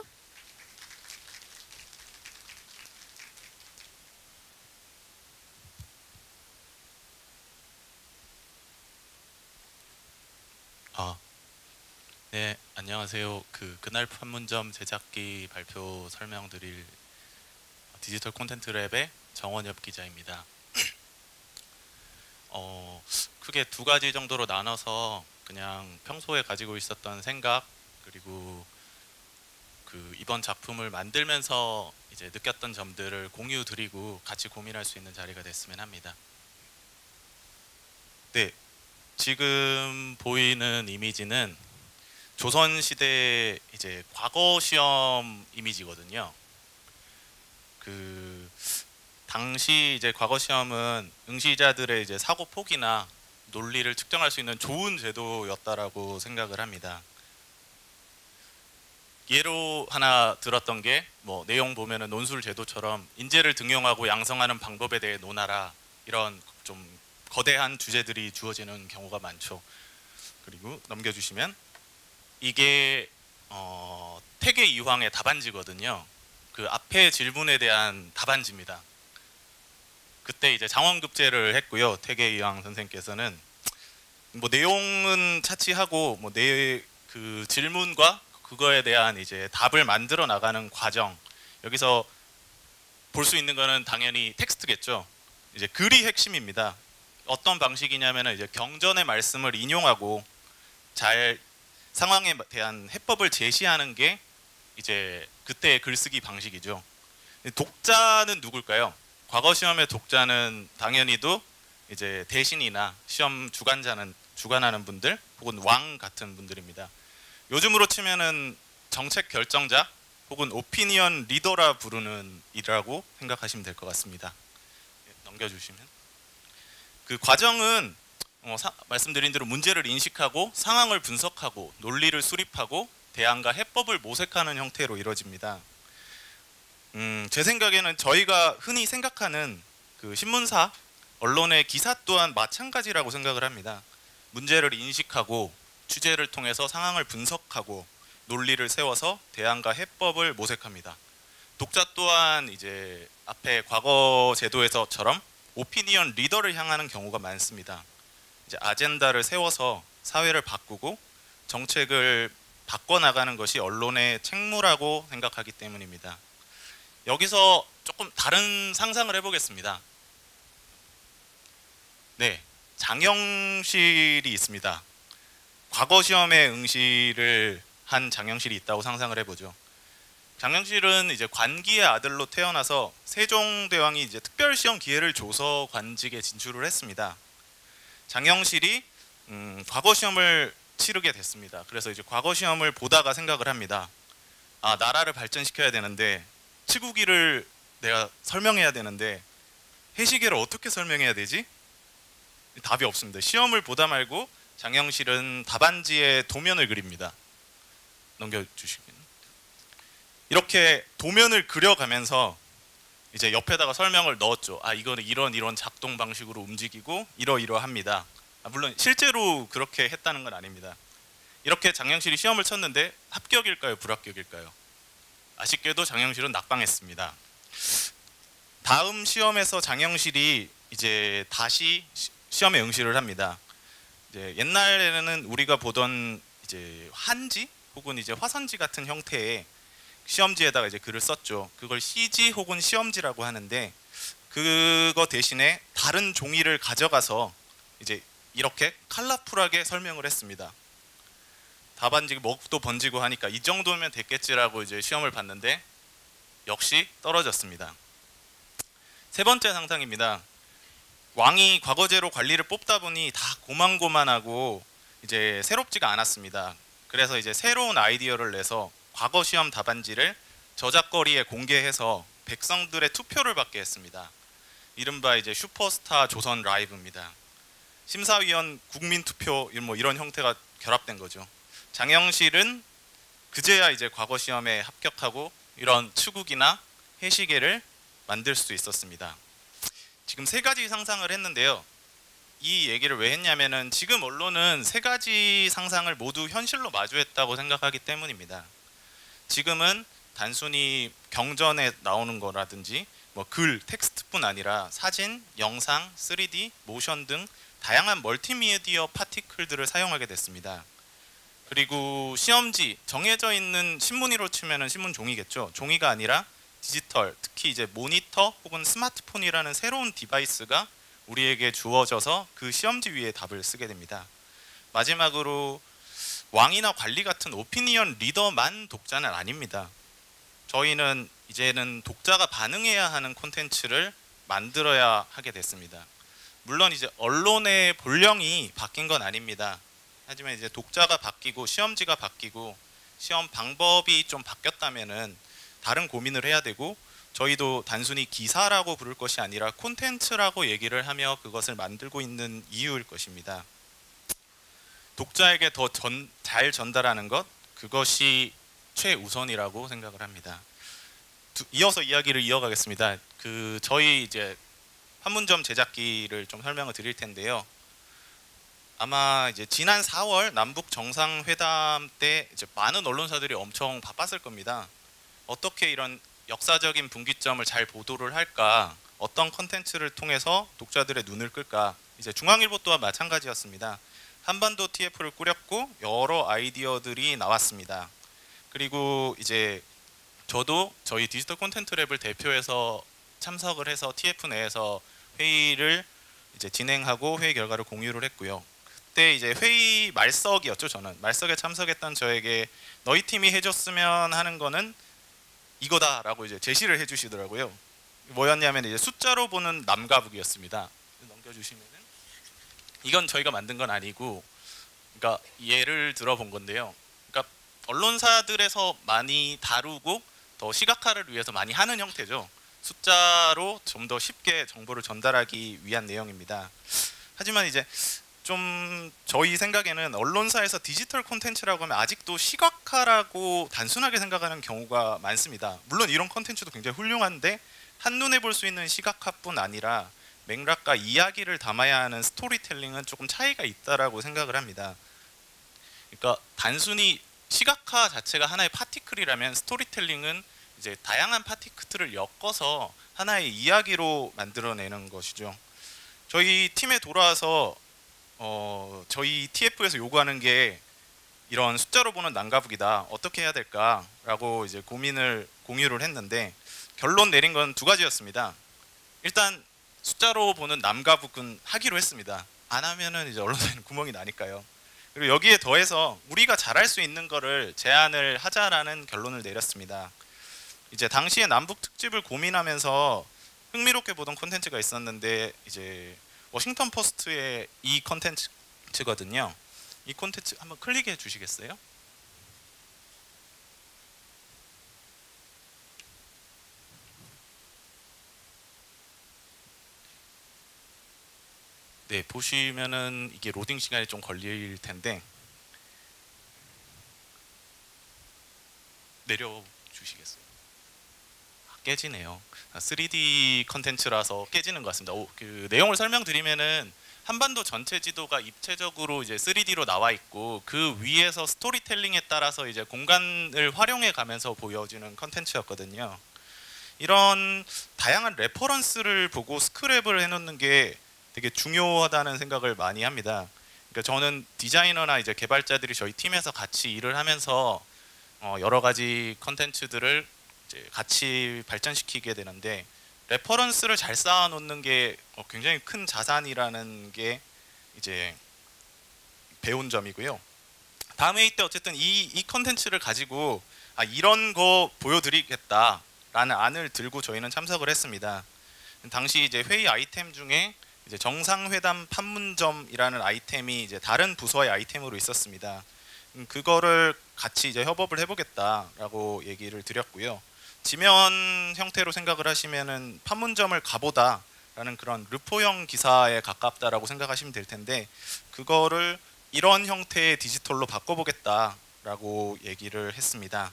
아, 네, 안녕하세요. 그 그날 판문점 제작기 발표 설명드릴 디지털 콘텐츠 랩의 정원엽 기자입니다. 어, 크게 두 가지 정도로 나눠서 그냥 평소에 가지고 있었던 생각 그리고 그 이번 작품을 만들면서 이제 느꼈던 점들을 공유 드리고 같이 고민할 수 있는 자리가 됐으면 합니다. 네. 지금 보이는 이미지는 조선시대 이제 과거 시험 이미지거든요. 그 당시 이제 과거 시험은 응시자들의 이제 사고 폭이나 논리를 측정할 수 있는 좋은 제도였다라고 생각을 합니다. 예로 하나 들었던 게 뭐 내용 보면은 논술 제도처럼 인재를 등용하고 양성하는 방법에 대해 논하라 이런 좀 거대한 주제들이 주어지는 경우가 많죠. 그리고 넘겨주시면 이게 어, 태계 이황의 답안지거든요. 그 앞에 질문에 대한 답안지입니다. 그때 이제 장원급제를 했고요. 태계 이황 선생께서는 뭐 내용은 차치하고 뭐 내 그 질문과 그거에 대한 이제 답을 만들어 나가는 과정 여기서 볼 수 있는 거는 당연히 텍스트겠죠. 이제 글이 핵심입니다. 어떤 방식이냐면은 이제 경전의 말씀을 인용하고 잘 상황에 대한 해법을 제시하는 게 이제 그때의 글쓰기 방식이죠. 독자는 누굴까요? 과거 시험의 독자는 당연히도 이제 대신이나 시험 주관자는 주관하는 분들 혹은 왕 같은 분들입니다. 요즘으로 치면은 정책 결정자 혹은 오피니언 리더라 부르는 이라고 생각하시면 될 것 같습니다. 넘겨주시면 그 과정은 어, 사, 말씀드린 대로 문제를 인식하고 상황을 분석하고 논리를 수립하고 대안과 해법을 모색하는 형태로 이루어집니다. 음, 제 생각에는 저희가 흔히 생각하는 그 신문사, 언론의 기사 또한 마찬가지라고 생각을 합니다. 문제를 인식하고 취재를 통해서 상황을 분석하고 논리를 세워서 대안과 해법을 모색합니다. 독자 또한 이제 앞에 과거 제도에서처럼 오피니언 리더를 향하는 경우가 많습니다. 이제 아젠다를 세워서 사회를 바꾸고 정책을 바꿔나가는 것이 언론의 책무라고 생각하기 때문입니다. 여기서 조금 다른 상상을 해보겠습니다. 네, 장영실이 있습니다. 과거 시험에 응시를 한 장영실이 있다고 상상을 해보죠. 장영실은 이제 관기의 아들로 태어나서 세종대왕이 이제 특별시험 기회를 줘서 관직에 진출을 했습니다. 장영실이 음, 과거 시험을 치르게 됐습니다. 그래서 이제 과거 시험을 보다가 생각을 합니다. 아, 나라를 발전시켜야 되는데 치국이를 내가 설명해야 되는데 해시계를 어떻게 설명해야 되지? 답이 없습니다. 시험을 보다 말고 장영실은 답안지에 도면을 그립니다. 넘겨주시면 이렇게 도면을 그려가면서 이제 옆에다가 설명을 넣었죠. 아, 이거는 이런 이런 작동 방식으로 움직이고 이러이러합니다. 아, 물론 실제로 그렇게 했다는 건 아닙니다. 이렇게 장영실이 시험을 쳤는데 합격일까요? 불합격일까요? 아쉽게도 장영실은 낙방했습니다. 다음 시험에서 장영실이 이제 다시 시험에 응시를 합니다. 이제 옛날에는 우리가 보던 이제 한지 혹은 이제 화선지 같은 형태의 시험지에다가 이제 글을 썼죠. 그걸 시지 혹은 시험지라고 하는데 그거 대신에 다른 종이를 가져가서 이제 이렇게 컬러풀하게 설명을 했습니다. 답안지 먹도 번지고 하니까 이 정도면 됐겠지라고 이제 시험을 봤는데 역시 떨어졌습니다. 세 번째 상상입니다. 왕이 과거제로 관리를 뽑다 보니 다 고만고만하고 이제 새롭지가 않았습니다. 그래서 이제 새로운 아이디어를 내서 과거 시험 답안지를 저작거리에 공개해서 백성들의 투표를 받게 했습니다. 이른바 이제 슈퍼스타 조선 라이브입니다. 심사위원 국민투표 뭐 이런 형태가 결합된 거죠. 장영실은 그제야 이제 과거 시험에 합격하고 이런 추국이나 해시계를 만들 수 있었습니다. 지금 세 가지 상상을 했는데요. 이 얘기를 왜 했냐면은 지금 언론은 세 가지 상상을 모두 현실로 마주했다고 생각하기 때문입니다. 지금은 단순히 경전에 나오는 거라든지 뭐 글, 텍스트뿐 아니라 사진, 영상, 쓰리디, 모션 등 다양한 멀티미디어 파티클들을 사용하게 됐습니다. 그리고 시험지, 정해져 있는 신문이로 치면은 신문 종이겠죠. 종이가 아니라 디지털, 특히 이제 모니터 혹은 스마트폰이라는 새로운 디바이스가 우리에게 주어져서 그 시험지 위에 답을 쓰게 됩니다. 마지막으로 왕이나 관리 같은 오피니언 리더만 독자는 아닙니다. 저희는 이제는 독자가 반응해야 하는 콘텐츠를 만들어야 하게 됐습니다. 물론 이제 언론의 본령이 바뀐 건 아닙니다. 하지만 이제 독자가 바뀌고 시험지가 바뀌고 시험 방법이 좀 바뀌었다면은 다른 고민을 해야 되고 저희도 단순히 기사라고 부를 것이 아니라 콘텐츠라고 얘기를 하며 그것을 만들고 있는 이유일 것입니다. 독자에게 더 잘 전달하는 것, 그것이 최우선이라고 생각을 합니다. 두, 이어서 이야기를 이어가겠습니다. 그 저희 이제 판문점 제작기를 좀 설명을 드릴 텐데요. 아마 이제 지난 사월 남북 정상회담 때 이제 많은 언론사들이 엄청 바빴을 겁니다. 어떻게 이런 역사적인 분기점을 잘 보도를 할까, 어떤 컨텐츠를 통해서 독자들의 눈을 끌까. 이제 중앙일보 또한 마찬가지였습니다. 한반도 티에프를 꾸렸고 여러 아이디어들이 나왔습니다. 그리고 이제 저도 저희 디지털 콘텐츠 랩을 대표해서 참석을 해서 티에프 내에서 회의를 이제 진행하고 회의 결과를 공유를 했고요. 그때 이제 회의 말석이었죠. 저는 말석에 참석했던 저에게 너희 팀이 해줬으면 하는 거는 이거다라고 이제 제시를 해주시더라고요. 뭐였냐면 이제 숫자로 보는 남가북이었습니다. 넘겨주시면은 이건 저희가 만든 건 아니고, 그러니까 예를 들어 본 건데요. 그러니까 언론사들에서 많이 다루고 더 시각화를 위해서 많이 하는 형태죠. 숫자로 좀 더 쉽게 정보를 전달하기 위한 내용입니다. 하지만 이제 좀 저희 생각에는 언론사에서 디지털 콘텐츠라고 하면 아직도 시각화라고 단순하게 생각하는 경우가 많습니다. 물론 이런 콘텐츠도 굉장히 훌륭한데 한눈에 볼 수 있는 시각화뿐 아니라 맥락과 이야기를 담아야 하는 스토리텔링은 조금 차이가 있다라고 생각을 합니다. 그러니까 단순히 시각화 자체가 하나의 파티클이라면 스토리텔링은 이제 다양한 파티클을 엮어서 하나의 이야기로 만들어내는 것이죠. 저희 팀에 돌아와서 어, 저희 티에프에서 요구하는 게 이런 숫자로 보는 난가북이다. 어떻게 해야 될까라고 이제 고민을 공유를 했는데 결론 내린 건 두 가지였습니다. 일단 숫자로 보는 남가북은 하기로 했습니다. 안 하면은 이제 언론사에는 구멍이 나니까요. 그리고 여기에 더해서 우리가 잘할 수 있는 거를 제안을 하자라는 결론을 내렸습니다. 이제 당시에 남북 특집을 고민하면서 흥미롭게 보던 콘텐츠가 있었는데 이제 워싱턴 포스트의 이 콘텐츠거든요. 이 콘텐츠 한번 클릭해 주시겠어요? 네, 보시면은 이게 로딩 시간이 좀 걸릴 텐데 내려 주시겠어요? 아, 깨지네요. 쓰리디 컨텐츠라서 깨지는 것 같습니다. 오, 그 내용을 설명드리면은 한반도 전체 지도가 입체적으로 이제 쓰리디로 나와 있고 그 위에서 스토리텔링에 따라서 이제 공간을 활용해 가면서 보여지는 컨텐츠였거든요. 이런 다양한 레퍼런스를 보고 스크랩을 해놓는 게 되게 중요하다는 생각을 많이 합니다. 그러니까 저는 디자이너나 이제 개발자들이 저희 팀에서 같이 일을 하면서 어 여러 가지 컨텐츠들을 이제 같이 발전시키게 되는데 레퍼런스를 잘 쌓아놓는 게 굉장히 큰 자산이라는 게 이제 배운 점이고요. 다음 회의 때 어쨌든 이, 이 컨텐츠를 가지고 아, 이런 거 보여드리겠다라는 안을 들고 저희는 참석을 했습니다. 당시 이제 회의 아이템 중에 이제 정상회담 판문점이라는 아이템이 이제 다른 부서의 아이템으로 있었습니다. 그거를 같이 이제 협업을 해보겠다라고 얘기를 드렸고요. 지면 형태로 생각을 하시면은 판문점을 가보다라는 그런 르포형 기사에 가깝다라고 생각하시면 될 텐데 그거를 이런 형태의 디지털로 바꿔보겠다라고 얘기를 했습니다.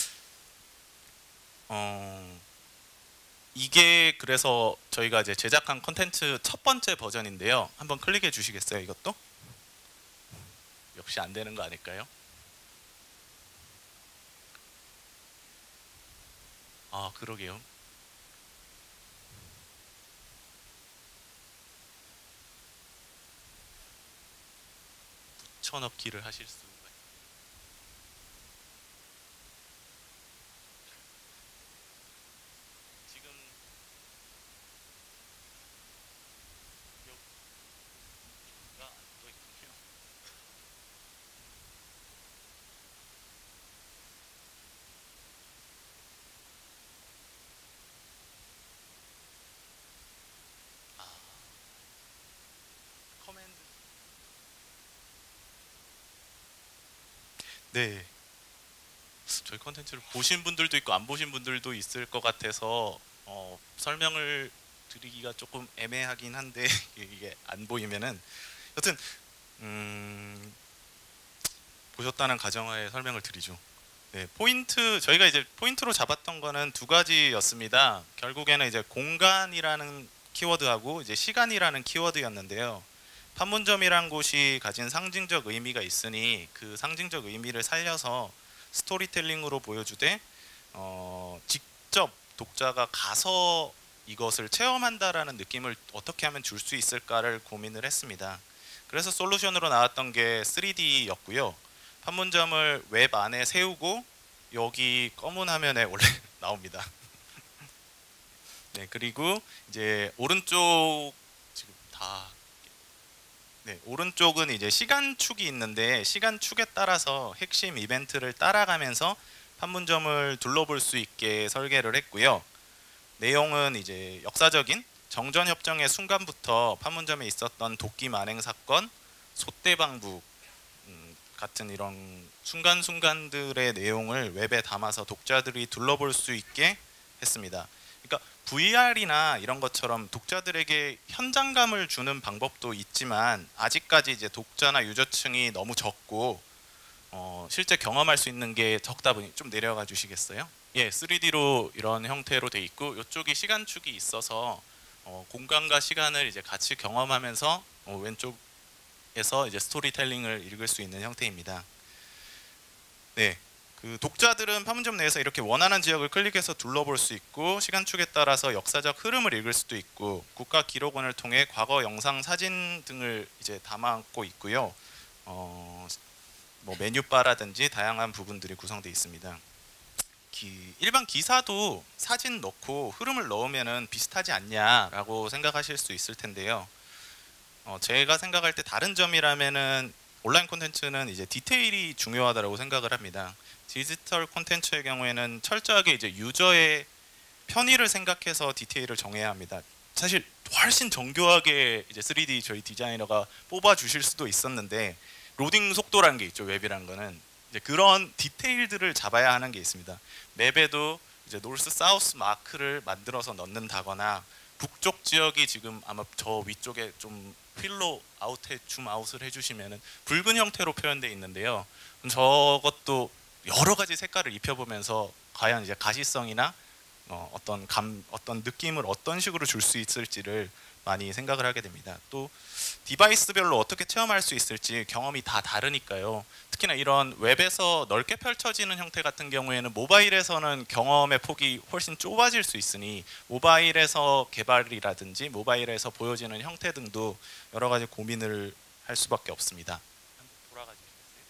어, 이게 그래서 저희가 이제 제작한 콘텐츠 첫 번째 버전인데요. 한번 클릭해 주시겠어요? 이것도? 역시 안 되는 거 아닐까요? 아, 그러게요. 붙여넣기를 하실 수가 있어요. 지금 여기가 안 떠 있군요. 아, 커맨드. 네. 저희 컨텐츠를 보신 분들도 있고 안 보신 분들도 있을 것 같아서 어, 설명을 드리기가 조금 애매하긴 한데 이게 안 보이면은 여튼 음, 보셨다는 가정하에 설명을 드리죠. 네, 포인트 저희가 이제 포인트로 잡았던 거는 두 가지였습니다. 결국에는 이제 공간이라는 키워드하고 이제 시간이라는 키워드였는데요. 판문점이란 곳이 가진 상징적 의미가 있으니 그 상징적 의미를 살려서 스토리텔링으로 보여주되 어, 직접 독자가 가서 이것을 체험한다라는 느낌을 어떻게 하면 줄 수 있을까를 고민을 했습니다. 그래서 솔루션으로 나왔던 게 쓰리디였고요. 판문점을 웹 안에 세우고 여기 검은 화면에 원래 나옵니다. 네, 그리고 이제 오른쪽 지금 다 네, 오른쪽은 이제 시간축이 있는데 시간축에 따라서 핵심 이벤트를 따라가면서 판문점을 둘러볼 수 있게 설계를 했고요. 내용은 이제 역사적인 정전협정의 순간부터 판문점에 있었던 도끼 만행 사건, 소떼방북 음, 같은 이런 순간순간들의 내용을 웹에 담아서 독자들이 둘러볼 수 있게 했습니다. 그러니까 브이알이나 이런 것처럼 독자들에게 현장감을 주는 방법도 있지만 아직까지 이제 독자나 유저층이 너무 적고 어, 실제 경험할 수 있는 게 적다 보니 좀 내려가 주시겠어요? 예, 쓰리디로 이런 형태로 돼 있고 이쪽이 시간축이 있어서 어, 공간과 시간을 이제 같이 경험하면서 어, 왼쪽에서 이제 스토리텔링을 읽을 수 있는 형태입니다. 네. 그 독자들은 판문점 내에서 이렇게 원하는 지역을 클릭해서 둘러볼 수 있고 시간축에 따라서 역사적 흐름을 읽을 수도 있고 국가 기록원을 통해 과거 영상, 사진 등을 이제 담아고 있고요. 어, 뭐 메뉴바라든지 다양한 부분들이 구성되어 있습니다. 기, 일반 기사도 사진 넣고 흐름을 넣으면은 비슷하지 않냐라고 생각하실 수 있을 텐데요. 어, 제가 생각할 때 다른 점이라면은 온라인 콘텐츠는 이제 디테일이 중요하다고 생각을 합니다. 디지털 콘텐츠의 경우에는 철저하게 이제 유저의 편의를 생각해서 디테일을 정해야 합니다. 사실 훨씬 정교하게 이제 쓰리디 저희 디자이너가 뽑아 주실 수도 있었는데 로딩 속도라는 게 있죠. 웹이라는 거는 이제 그런 디테일들을 잡아야 하는 게 있습니다. 맵에도 이제 노스 사우스 마크를 만들어서 넣는다거나 북쪽 지역이 지금 아마 저 위쪽에 좀 휠로 아웃해 줌 아웃을 해주시면은 붉은 형태로 표현되어 있는데요. 저것도 여러 가지 색깔을 입혀보면서 과연 이제 가시성이나 어, 어떤 감, 어떤 느낌을 어떤 식으로 줄 수 있을지를 많이 생각을 하게 됩니다. 또 디바이스별로 어떻게 체험할 수 있을지 경험이 다 다르니까요. 특히나 이런 웹에서 넓게 펼쳐지는 형태 같은 경우에는 모바일에서는 경험의 폭이 훨씬 좁아질 수 있으니 모바일에서 개발이라든지 모바일에서 보여지는 형태 등도 여러 가지 고민을 할 수밖에 없습니다. 돌아가 주시겠어요?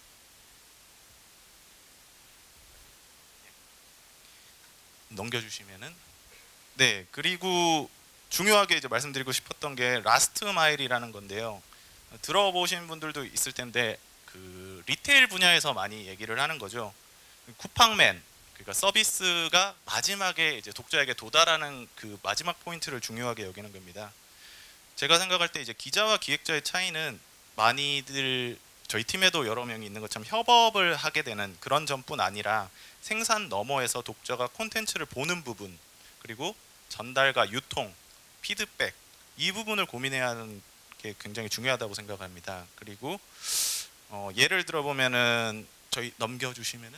넘겨주시면은 네, 그리고 중요하게 이제 말씀드리고 싶었던 게 라스트 마일이라는 건데요. 들어보신 분들도 있을 텐데 그 리테일 분야에서 많이 얘기를 하는 거죠. 쿠팡맨, 그러니까 서비스가 마지막에 이제 독자에게 도달하는 그 마지막 포인트를 중요하게 여기는 겁니다. 제가 생각할 때 이제 기자와 기획자의 차이는 많이들 저희 팀에도 여러 명이 있는 것처럼 협업을 하게 되는 그런 점뿐 아니라 생산 너머에서 독자가 콘텐츠를 보는 부분, 그리고 전달과 유통, 피드백, 이 부분을 고민해야 하는 게 굉장히 중요하다고 생각합니다. 그리고 어, 예를 들어 보면은 저희 넘겨주시면은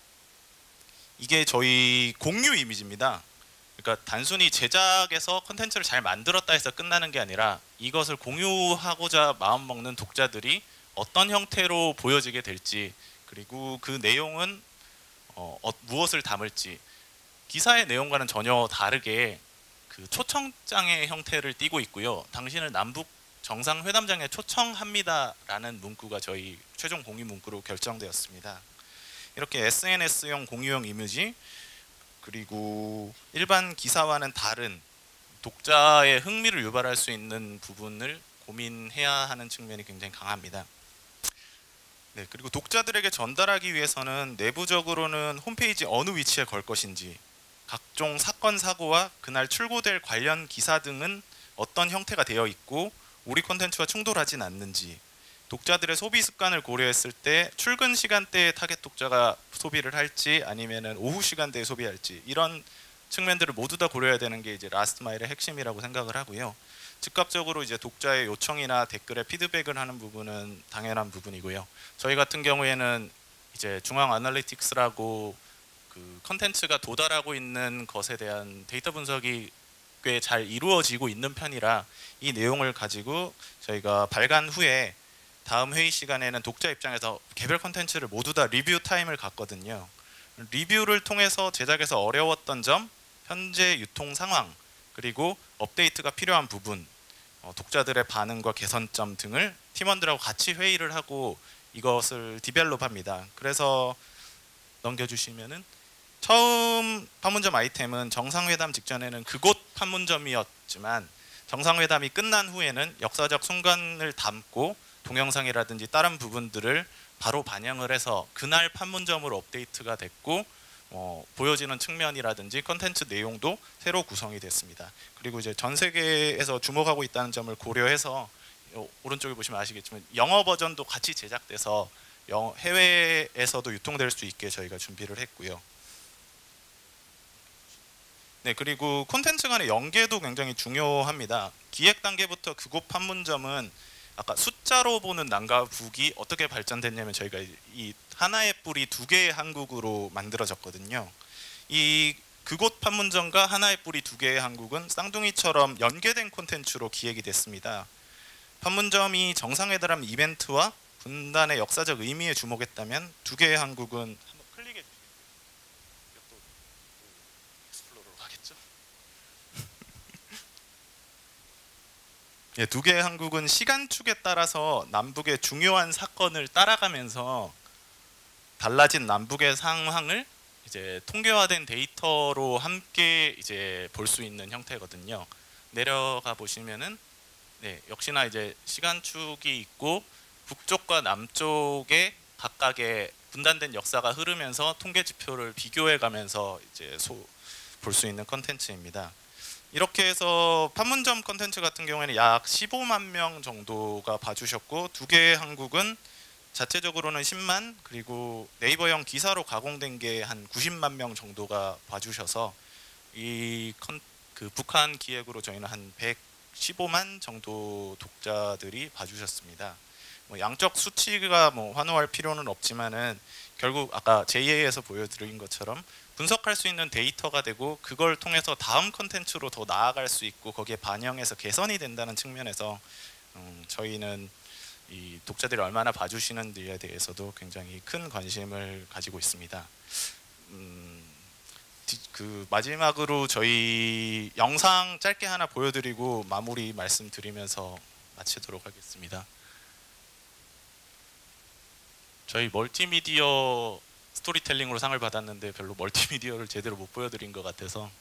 이게 저희 공유 이미지입니다. 그러니까 단순히 제작에서 콘텐츠를 잘 만들었다 해서 끝나는 게 아니라 이것을 공유하고자 마음먹는 독자들이 어떤 형태로 보여지게 될지, 그리고 그 내용은 어, 어, 무엇을 담을지 기사의 내용과는 전혀 다르게 그 초청장의 형태를 띠고 있고요. 당신을 남북 정상회담장에 초청합니다라는 문구가 저희 최종 공유 문구로 결정되었습니다. 이렇게 에스엔에스용 공유용 이미지, 그리고 일반 기사와는 다른 독자의 흥미를 유발할 수 있는 부분을 고민해야 하는 측면이 굉장히 강합니다. 네, 그리고 독자들에게 전달하기 위해서는 내부적으로는 홈페이지 어느 위치에 걸 것인지, 각종 사건 사고와 그날 출고될 관련 기사 등은 어떤 형태가 되어 있고 우리 콘텐츠와 충돌하진 않는지, 독자들의 소비 습관을 고려했을 때 출근 시간대에 타겟 독자가 소비를 할지 아니면은 오후 시간대에 소비할지, 이런 측면들을 모두 다 고려해야 되는 게 이제 라스트 마일의 핵심이라고 생각을 하고요. 즉각적으로 이제 독자의 요청이나 댓글에 피드백을 하는 부분은 당연한 부분이고요. 저희 같은 경우에는 이제 중앙 애널리틱스라고 그 컨텐츠가 도달하고 있는 것에 대한 데이터 분석이 꽤 잘 이루어지고 있는 편이라 이 내용을 가지고 저희가 발간 후에 다음 회의 시간에는 독자 입장에서 개별 컨텐츠를 모두 다 리뷰 타임을 갖거든요. 리뷰를 통해서 제작에서 어려웠던 점, 현재 유통 상황, 그리고 업데이트가 필요한 부분, 어, 독자들의 반응과 개선점 등을 팀원들하고 같이 회의를 하고 이것을 디벨롭합니다. 그래서 넘겨주시면은 처음 판문점 아이템은 정상회담 직전에는 그곳 판문점이었지만 정상회담이 끝난 후에는 역사적 순간을 담고 동영상이라든지 다른 부분들을 바로 반영을 해서 그날 판문점으로 업데이트가 됐고 어, 보여지는 측면이라든지 컨텐츠 내용도 새로 구성이 됐습니다. 그리고 이제 전 세계에서 주목하고 있다는 점을 고려해서 어, 오른쪽에 보시면 아시겠지만 영어 버전도 같이 제작돼서 영, 해외에서도 유통될 수 있게 저희가 준비를 했고요. 네, 그리고 콘텐츠 간의 연계도 굉장히 중요합니다. 기획 단계부터 그곳 판문점은 아까 숫자로 보는 남과 북이 어떻게 발전됐냐면 저희가 이 하나의 뿌리 두 개의 한국으로 만들어졌거든요. 이 그곳 판문점과 하나의 뿌리 두 개의 한국은 쌍둥이처럼 연계된 콘텐츠로 기획이 됐습니다. 판문점이 정상회담 이벤트와 분단의 역사적 의미에 주목했다면 두 개의 한국은 한번 클릭해 주시겠어요? 이것도 익스플로러로 가겠죠? 예, 두 개의 한국은 시간축에 따라서 남북의 중요한 사건을 따라가면서 달라진 남북의 상황을 이제 통계화된 데이터로 함께 이제 볼 수 있는 형태거든요. 내려가 보시면은 네, 역시나 이제 시간축이 있고 북쪽과 남쪽에 각각의 분단된 역사가 흐르면서 통계 지표를 비교해 가면서 이제 볼 수 있는 컨텐츠입니다. 이렇게 해서 판문점 컨텐츠 같은 경우에는 약 십오만 명 정도가 봐주셨고 두 개의 한국은 자체적으로는 십만 그리고 네이버형 기사로 가공된 게 한 구십만 명 정도가 봐주셔서 이 컨, 그 북한 기획으로 저희는 한 백십오만 정도 독자들이 봐주셨습니다. 뭐 양적 수치가 뭐 환호할 필요는 없지만은 결국 아까 제이에이에서 보여드린 것처럼 분석할 수 있는 데이터가 되고 그걸 통해서 다음 컨텐츠로 더 나아갈 수 있고 거기에 반영해서 개선이 된다는 측면에서 음, 저희는 이 독자들이 얼마나 봐주시는지에 대해서도 굉장히 큰 관심을 가지고 있습니다. 음, 그 마지막으로 저희 영상 짧게 하나 보여드리고 마무리 말씀드리면서 마치도록 하겠습니다. 저희 멀티미디어 스토리텔링으로 상을 받았는데 별로 멀티미디어를 제대로 못 보여드린 것 같아서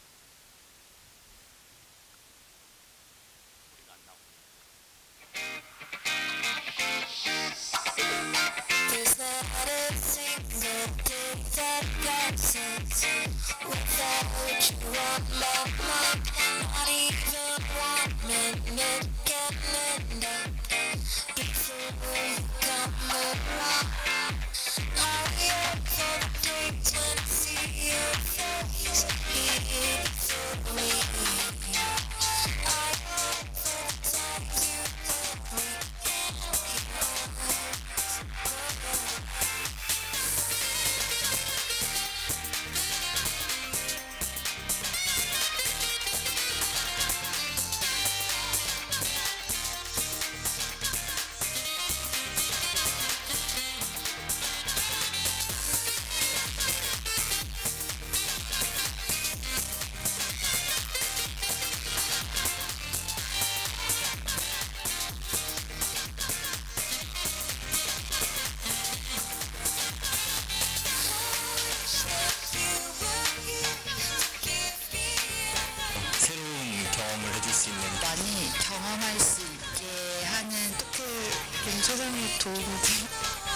많이 경험할 수 있게 하는 토크는 최선의 도움이 돼요.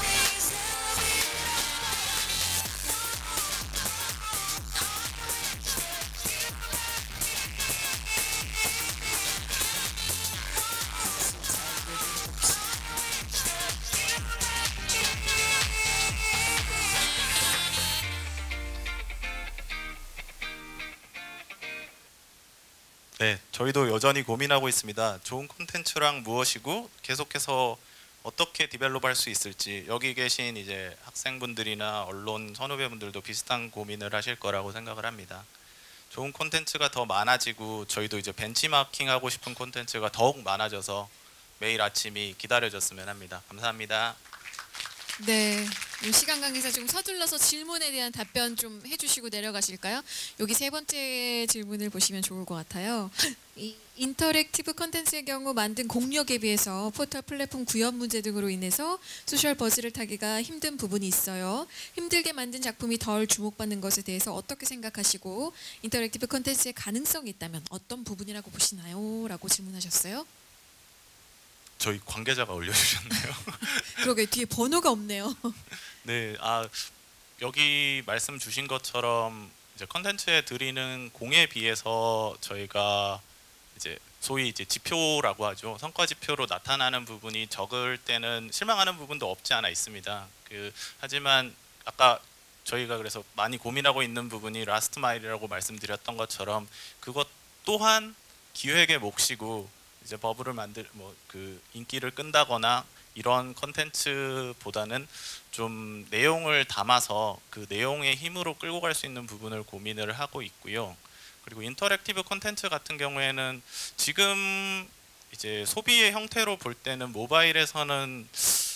네, 저희도 여전히 고민하고 있습니다. 좋은 콘텐츠랑 무엇이고 계속해서 어떻게 디벨롭할 수 있을지 여기 계신 이제 학생분들이나 언론 선후배분들도 비슷한 고민을 하실 거라고 생각을 합니다. 좋은 콘텐츠가 더 많아지고 저희도 이제 벤치마킹하고 싶은 콘텐츠가 더욱 많아져서 매일 아침이 기다려졌으면 합니다. 감사합니다. 네, 시간 관계상 좀 서둘러서 질문에 대한 답변 좀 해주시고 내려가실까요? 여기 세 번째 질문을 보시면 좋을 것 같아요. 이 인터랙티브 컨텐츠의 경우 만든 공력에 비해서 포털 플랫폼 구현 문제 등으로 인해서 소셜 버즈를 타기가 힘든 부분이 있어요. 힘들게 만든 작품이 덜 주목받는 것에 대해서 어떻게 생각하시고 인터랙티브 컨텐츠의 가능성이 있다면 어떤 부분이라고 보시나요? 라고 질문하셨어요. 저희 관계자가 올려주셨나요? 그러게 뒤에 번호가 없네요. 네, 아 여기 말씀 주신 것처럼 이제 컨텐츠에 드리는 공에 비해서 저희가 이제 소위 이제 지표라고 하죠. 성과 지표로 나타나는 부분이 적을 때는 실망하는 부분도 없지 않아 있습니다. 그 하지만 아까 저희가 그래서 많이 고민하고 있는 부분이 라스트 마일이라고 말씀드렸던 것처럼 그것 또한 기획의 몫이고 이제 버블을 만들 뭐 그 인기를 끈다거나 이런 컨텐츠보다는 좀 내용을 담아서 그 내용의 힘으로 끌고 갈 수 있는 부분을 고민을 하고 있고요. 그리고 인터랙티브 콘텐츠 같은 경우에는 지금 이제 소비의 형태로 볼 때는 모바일에서는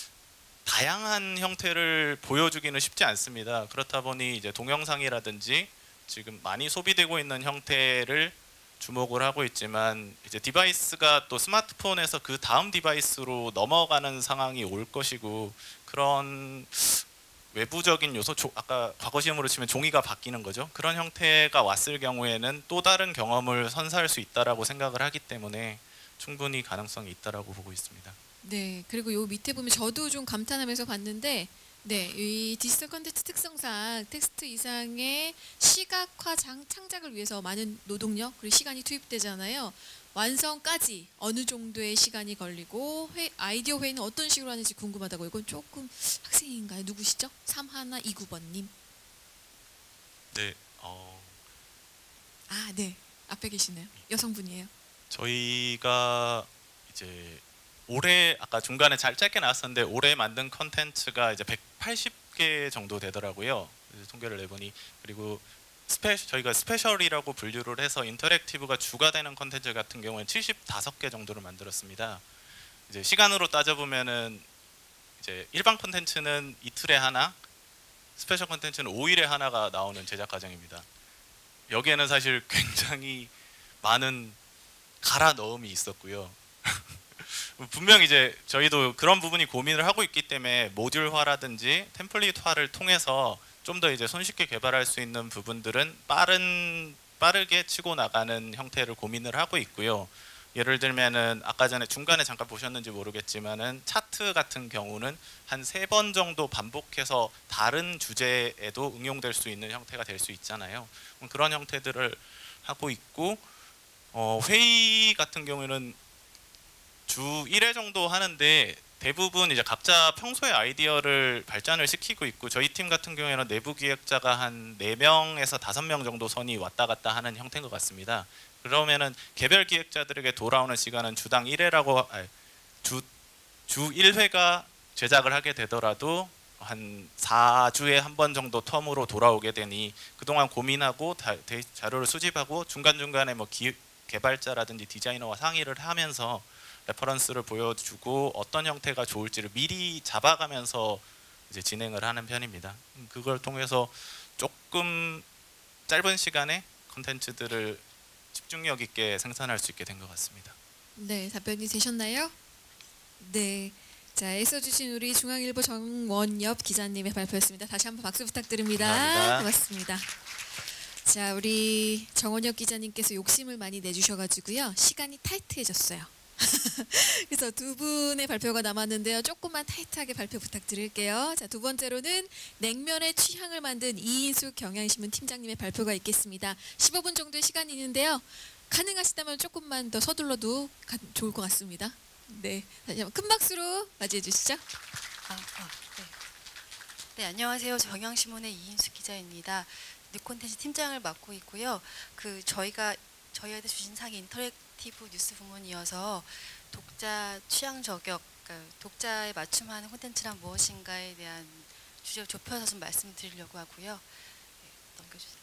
다양한 형태를 보여주기는 쉽지 않습니다. 그렇다 보니 이제 동영상이라든지 지금 많이 소비되고 있는 형태를 주목을 하고 있지만 이제 디바이스가 또 스마트폰에서 그 다음 디바이스로 넘어가는 상황이 올 것이고 그런 외부적인 요소, 조, 아까 과거 시험으로 치면 종이가 바뀌는 거죠. 그런 형태가 왔을 경우에는 또 다른 경험을 선사할 수 있다라고 생각을 하기 때문에 충분히 가능성이 있다라고 보고 있습니다. 네, 그리고 요 밑에 보면 저도 좀 감탄하면서 봤는데, 네, 이 디지털 컨텐츠 특성상 텍스트 이상의 시각화 장, 창작을 위해서 많은 노동력 그리고 시간이 투입되잖아요. 완성까지 어느 정도의 시간이 걸리고 회, 아이디어 회의는 어떤 식으로 하는지 궁금하다고. 이건 조금 학생인가요? 누구시죠? 삼일이구 번님. 네, 어, 아, 네, 앞에 계시네요. 여성분이에요. 저희가 이제 올해 아까 중간에 잘 짧게 나왔었는데 올해 만든 컨텐츠가 이제 백팔십 개 정도 되더라고요. 통계를 내보니. 그리고 스페 저희가 스페셜이라고 분류를 해서 인터랙티브가 주가 되는 컨텐츠 같은 경우에는 칠십오 개 정도를 만들었습니다. 이제 시간으로 따져보면은 이제 일반 컨텐츠는 이틀에 하나, 스페셜 컨텐츠는 오 일에 하나가 나오는 제작 과정입니다. 여기에는 사실 굉장히 많은 갈아 넣음이 있었고요. 분명 이제 저희도 그런 부분이 고민을 하고 있기 때문에 모듈화라든지 템플릿화를 통해서 좀 더 이제 손쉽게 개발할 수 있는 부분들은 빠른 빠르게 치고 나가는 형태를 고민을 하고 있고요. 예를 들면은 아까 전에 중간에 잠깐 보셨는지 모르겠지만은 차트 같은 경우는 한 세 번 정도 반복해서 다른 주제에도 응용될 수 있는 형태가 될 수 있잖아요. 그런 형태들을 하고 있고 어, 회의 같은 경우에는 주 일 회 정도 하는데 대부분 이제 각자 평소에 아이디어를 발전을 시키고 있고 저희 팀 같은 경우에는 내부 기획자가 한 네 명에서 다섯 명 정도 선이 왔다 갔다 하는 형태인 것 같습니다. 그러면은 개별 기획자들에게 돌아오는 시간은 주당 일 회라고 아니, 주, 주 일 회가 제작을 하게 되더라도 한 사 주에 한 번 정도 텀으로 돌아오게 되니 그동안 고민하고 다, 데, 자료를 수집하고 중간중간에 뭐 기, 개발자라든지 디자이너와 상의를 하면서 레퍼런스를 보여주고 어떤 형태가 좋을지를 미리 잡아가면서 이제 진행을 하는 편입니다. 그걸 통해서 조금 짧은 시간에 컨텐츠들을 집중력 있게 생산할 수 있게 된 것 같습니다. 네, 답변이 되셨나요? 네. 자, 애써주신 우리 중앙일보 정원엽 기자님의 발표였습니다. 다시 한번 박수 부탁드립니다. 감사합니다. 고맙습니다. 자, 우리 정원엽 기자님께서 욕심을 많이 내주셔가지고요. 시간이 타이트해졌어요. 그래서 두 분의 발표가 남았는데요. 조금만 타이트하게 발표 부탁드릴게요. 자, 두 번째로는 냉면의 취향을 만든 이인숙 경향신문 팀장님의 발표가 있겠습니다. 십오 분 정도의 시간이 있는데요. 가능하시다면 조금만 더 서둘러도 가, 좋을 것 같습니다. 네, 다시 한번 큰 박수로 맞이해 주시죠. 아, 아, 네. 네, 안녕하세요. 경향신문의 이인숙 기자입니다. 뉴콘텐츠 팀장을 맡고 있고요. 그 저희가 저희한테 주신 상이 인터랙티브 뉴스 부문이어서 독자 취향 저격, 그러니까 독자에 맞춤하는 콘텐츠란 무엇인가에 대한 주제를 좁혀서 좀 말씀드리려고 하고요. 네, 넘겨주세요.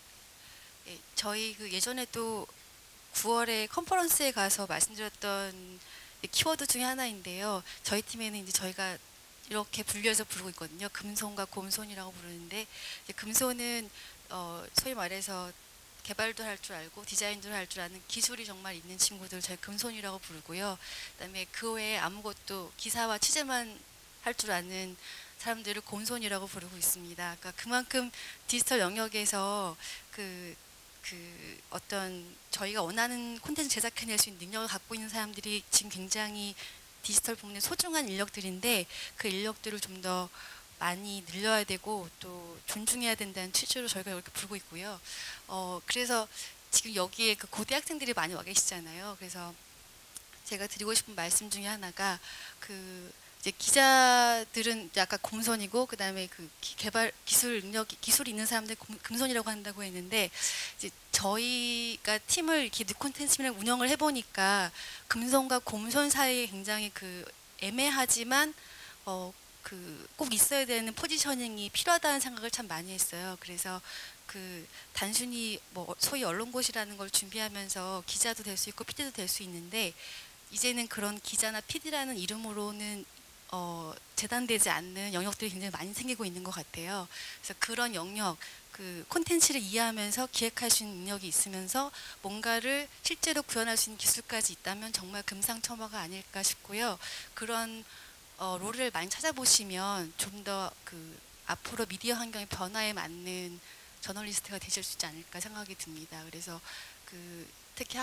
네, 저희 그 예전에도 구월에 컨퍼런스에 가서 말씀드렸던 키워드 중에 하나인데요. 저희 팀에는 이제 저희가 이렇게 분류해서 부르고 있거든요. 금손과 곰손이라고 부르는데 이제 금손은 어, 소위 말해서 개발도 할 줄 알고 디자인도 할 줄 아는 기술이 정말 있는 친구들 저희 금손이라고 부르고요. 그다음에 그 외에 아무것도 기사와 취재만 할 줄 아는 사람들을 곰손이라고 부르고 있습니다. 그러니까 그만큼 디지털 영역에서 그, 그 어떤 저희가 원하는 콘텐츠 제작해낼 수 있는 능력을 갖고 있는 사람들이 지금 굉장히 디지털 부문의 소중한 인력들인데 그 인력들을 좀 더 많이 늘려야 되고 또 존중해야 된다는 취지로 저희가 이렇게 부르고 있고요. 어, 그래서 지금 여기에 그 고대학생들이 많이 와 계시잖아요. 그래서 제가 드리고 싶은 말씀 중에 하나가 그 이제 기자들은 약간 곰손이고 그다음에 그 기, 개발 기술 능력 기술이 있는 사람들 곰, 금손이라고 한다고 했는데 이제 저희가 팀을 이렇게 뉴콘텐츠를 운영을 해보니까 금손과 곰손 사이에 굉장히 그 애매하지만 어, 그 꼭 있어야 되는 포지셔닝이 필요하다는 생각을 참 많이 했어요. 그래서 그 단순히 뭐 소위 언론고시라는 걸 준비하면서 기자도 될 수 있고 피디도 될 수 있는데 이제는 그런 기자나 피디라는 이름으로는 어, 재단되지 않는 영역들이 굉장히 많이 생기고 있는 것 같아요. 그래서 그런 영역, 그 콘텐츠를 이해하면서 기획할 수 있는 능력이 있으면서 뭔가를 실제로 구현할 수 있는 기술까지 있다면 정말 금상첨화가 아닐까 싶고요. 그런 어, 롤을 많이 찾아보시면 좀 더 그 앞으로 미디어 환경의 변화에 맞는 저널리스트가 되실 수 있지 않을까 생각이 듭니다. 그래서 그 특히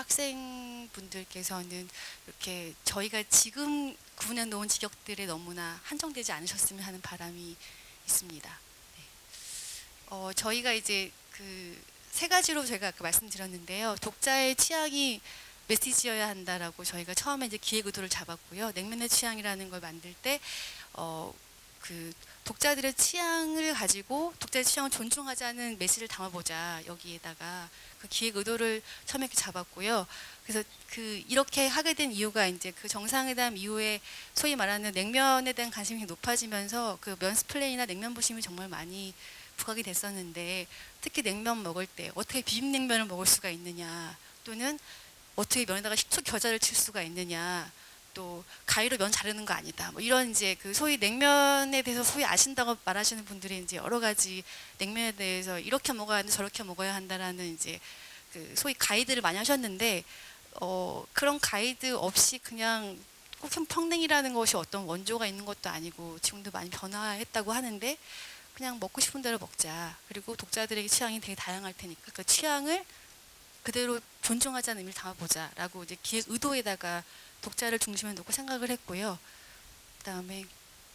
학생분들께서는 이렇게 저희가 지금 구분해 놓은 직역들에 너무나 한정되지 않으셨으면 하는 바람이 있습니다. 네. 어, 저희가 이제 그 세 가지로 제가 아까 말씀드렸는데요. 독자의 취향이 메시지여야 한다라고 저희가 처음에 이제 기획 의도를 잡았고요. 냉면의 취향이라는 걸 만들 때 어, 그 독자들의 취향을 가지고 독자의 취향을 존중하자는 메시지를 담아보자 여기에다가 그 기획 의도를 처음에 잡았고요. 그래서 그 이렇게 하게 된 이유가 이제 그 정상회담 이후에 소위 말하는 냉면에 대한 관심이 높아지면서 그 면스플레인이나 냉면 부심이 정말 많이 부각이 됐었는데 특히 냉면 먹을 때 어떻게 비빔냉면을 먹을 수가 있느냐 또는 어떻게 면에다가 식초 겨자를 칠 수가 있느냐 또 가위로 면 자르는 거 아니다 뭐 이런 이제 그 소위 냉면에 대해서 소위 아신다고 말하시는 분들이 이제 여러 가지 냉면에 대해서 이렇게 먹어야 하는데 저렇게 먹어야 한다라는 이제 그 소위 가이드를 많이 하셨는데 어 그런 가이드 없이 그냥 꼭 평냉이라는 것이 어떤 원조가 있는 것도 아니고 지금도 많이 변화했다고 하는데 그냥 먹고 싶은 대로 먹자. 그리고 독자들에게 취향이 되게 다양할 테니까 그 취향을 그대로 존중하자는 의미를 담아보자라고 이제 기획 의도에다가 독자를 중심에 놓고 생각을 했고요. 그다음에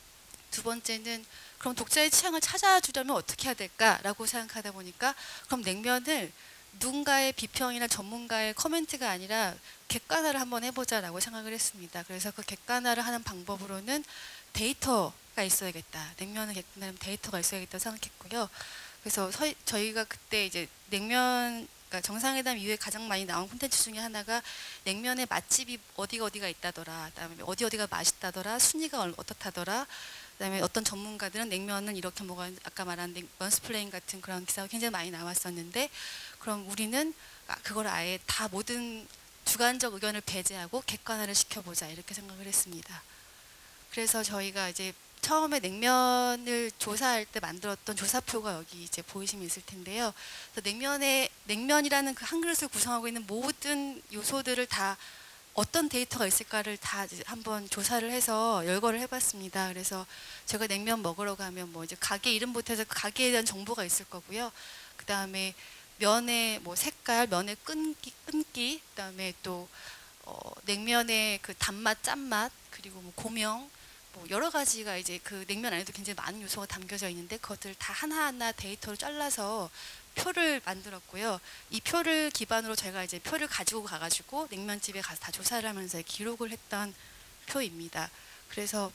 두 번째는 그럼 독자의 취향을 찾아주려면 어떻게 해야 될까라고 생각하다 보니까 그럼 냉면을 누군가의 비평이나 전문가의 코멘트가 아니라 객관화를 한번 해보자라고 생각을 했습니다. 그래서 그 객관화를 하는 방법으로는 데이터가 있어야겠다. 냉면을 객관화하면 데이터가 있어야겠다 생각했고요. 그래서 서, 저희가 그때 이제 냉면 그러니까 정상회담 이후에 가장 많이 나온 콘텐츠 중에 하나가 냉면의 맛집이 어디가 어디가 있다더라. 그다음에 어디 어디가 맛있다더라. 순위가 어떻다더라. 그다음에 어떤 전문가들은 냉면은 이렇게 먹어야 아까 말한 면스플레인 같은 그런 기사가 굉장히 많이 나왔었는데 그럼 우리는 그걸 아예 다 모든 주관적 의견을 배제하고 객관화를 시켜보자 이렇게 생각을 했습니다. 그래서 저희가 이제 처음에 냉면을 조사할 때 만들었던 조사표가 여기 이제 보이시면 있을 텐데요. 그래서 냉면의 냉면이라는 그 한 그릇을 구성하고 있는 모든 요소들을 다 어떤 데이터가 있을까를 다 이제 한번 조사를 해서 열거를 해봤습니다. 그래서 제가 냉면 먹으러 가면 뭐 이제 가게 이름부터 해서 가게에 대한 정보가 있을 거고요. 그 다음에 면의 뭐 색깔, 면의 끈기, 끈기, 그 다음에 또 어, 냉면의 그 단맛, 짠맛, 그리고 뭐 고명. 뭐 여러 가지가 이제 그 냉면 안에도 굉장히 많은 요소가 담겨져 있는데 그것들을 다 하나하나 데이터로 잘라서 표를 만들었고요. 이 표를 기반으로 제가 이제 표를 가지고 가가지고 냉면집에 가서 다 조사를 하면서 기록을 했던 표입니다. 그래서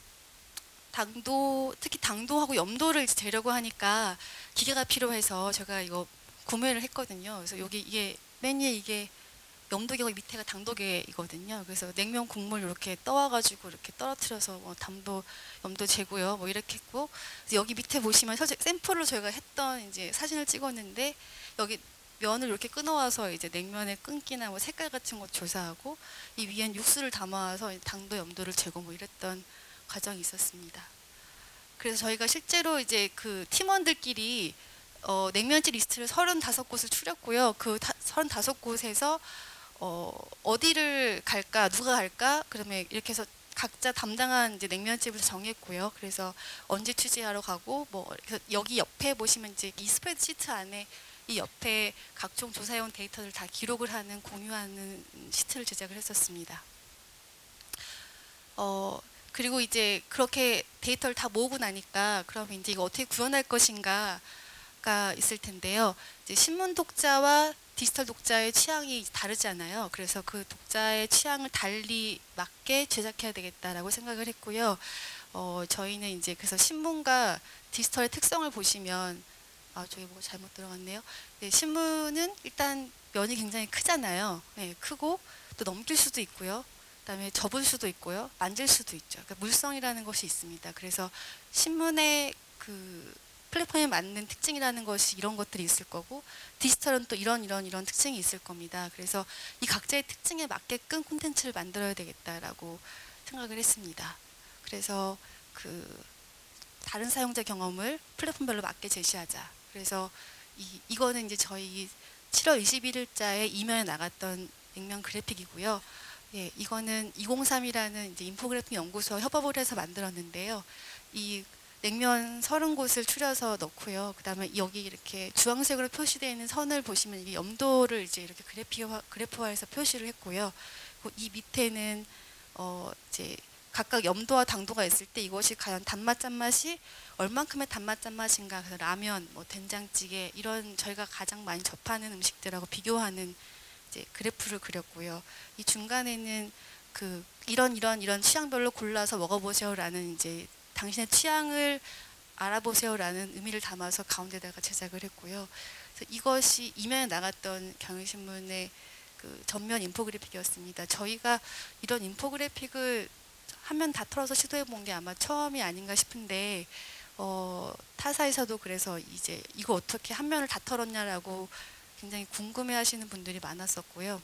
당도, 특히 당도하고 염도를 재려고 하니까 기계가 필요해서 제가 이거 구매를 했거든요. 그래서 여기 이게 맨 위에 이게 염도계가 밑에가 당도계이거든요. 그래서 냉면 국물 이렇게 떠와가지고 이렇게 떨어뜨려서 뭐 담도, 염도 재고요. 뭐 이렇게 했고 여기 밑에 보시면 샘플로 저희가 했던 이제 사진을 찍었는데 여기 면을 이렇게 끊어와서 이제 냉면의 끈기나 뭐 색깔 같은 것 조사하고 이 위엔 육수를 담아와서 당도, 염도를 재고 뭐 이랬던 과정이 있었습니다. 그래서 저희가 실제로 이제 그 팀원들끼리 어, 냉면집 리스트를 서른다섯 곳을 추렸고요. 그 다, 서른다섯 곳에서 어, 어디를 갈까, 누가 갈까, 그러면 이렇게 해서 각자 담당한 이제 냉면집을 정했고요. 그래서 언제 취재하러 가고, 뭐 그래서 여기 옆에 보시면 이제 이 스프레드시트 안에 이 옆에 각종 조사해온 데이터를 다 기록을 하는 공유하는 시트를 제작을 했었습니다. 어, 그리고 이제 그렇게 데이터를 다 모으고 나니까 그러면 이제 이거 어떻게 구현할 것인가가 있을 텐데요. 이제 신문 독자와 디지털 독자의 취향이 다르잖아요. 그래서 그 독자의 취향을 달리 맞게 제작해야 되겠다라고 생각을 했고요. 어, 저희는 이제 그래서 신문과 디지털의 특성을 보시면 아, 저기 뭐가 잘못 들어갔네요. 네, 신문은 일단 면이 굉장히 크잖아요. 네, 크고 또 넘길 수도 있고요. 그다음에 접을 수도 있고요, 만질 수도 있죠. 그러니까 물성이라는 것이 있습니다. 그래서 신문의 그 플랫폼에 맞는 특징이라는 것이 이런 것들이 있을 거고, 디지털은 또 이런 이런 이런 특징이 있을 겁니다. 그래서 이 각자의 특징에 맞게끔 콘텐츠를 만들어야 되겠다라고 생각을 했습니다. 그래서 그 다른 사용자 경험을 플랫폼별로 맞게 제시하자. 그래서 이 이거는 이제 저희 칠월 이십일일자에 이면에 나갔던 냉면 그래픽이고요. 예, 이거는 이공삼이라는 이제 인포그래픽 연구소와 협업을 해서 만들었는데요. 이 냉면 서른 곳을 추려서 넣고요. 그다음에 여기 이렇게 주황색으로 표시되어 있는 선을 보시면 이게 염도를 이제 이렇게 그래피화, 그래프화해서 표시를 했고요. 이 밑에는 어 이제 각각 염도와 당도가 있을 때 이것이 과연 단맛 짠맛이 얼만큼의 단맛 짠맛인가. 그래서 라면, 뭐 된장찌개 이런 저희가 가장 많이 접하는 음식들하고 비교하는 이제 그래프를 그렸고요. 이 중간에는 그 이런 이런 이런 취향별로 골라서 먹어보세요라는 이제 당신의 취향을 알아보세요라는 의미를 담아서 가운데다가 제작을 했고요. 그래서 이것이 이면에 나갔던 경향신문의 그 전면 인포그래픽이었습니다. 저희가 이런 인포그래픽을 화면 다 털어서 시도해 본 게 아마 처음이 아닌가 싶은데 어, 타사에서도 그래서 이제 이거 어떻게 한 면을 다 털었냐라고 굉장히 궁금해하시는 분들이 많았었고요.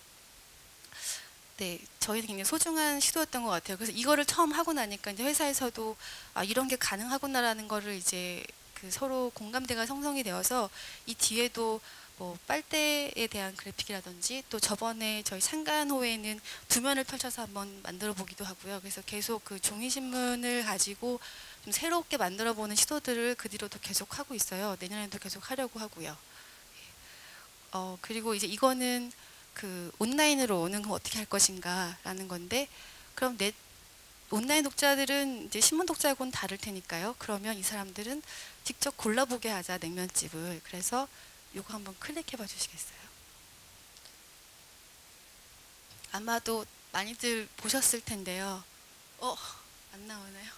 네, 저희는 굉장히 소중한 시도였던 것 같아요. 그래서 이거를 처음 하고 나니까 이제 회사에서도 아, 이런 게 가능하구나라는 거를 이제 그 서로 공감대가 형성이 되어서 이 뒤에도 뭐 빨대에 대한 그래픽이라든지 또 저번에 저희 상간호에는 두 면을 펼쳐서 한번 만들어 보기도 하고요. 그래서 계속 그 종이 신문을 가지고 좀 새롭게 만들어 보는 시도들을 그 뒤로도 계속 하고 있어요. 내년에도 계속 하려고 하고요. 어, 그리고 이제 이거는 그 온라인으로 오는 건 어떻게 할 것인가라는 건데, 그럼 내 온라인 독자들은 이제 신문 독자하고는 다를 테니까요. 그러면 이 사람들은 직접 골라보게 하자 냉면집을. 그래서 이거 한번 클릭해 봐 주시겠어요? 아마도 많이들 보셨을 텐데요. 어, 안 나오나요?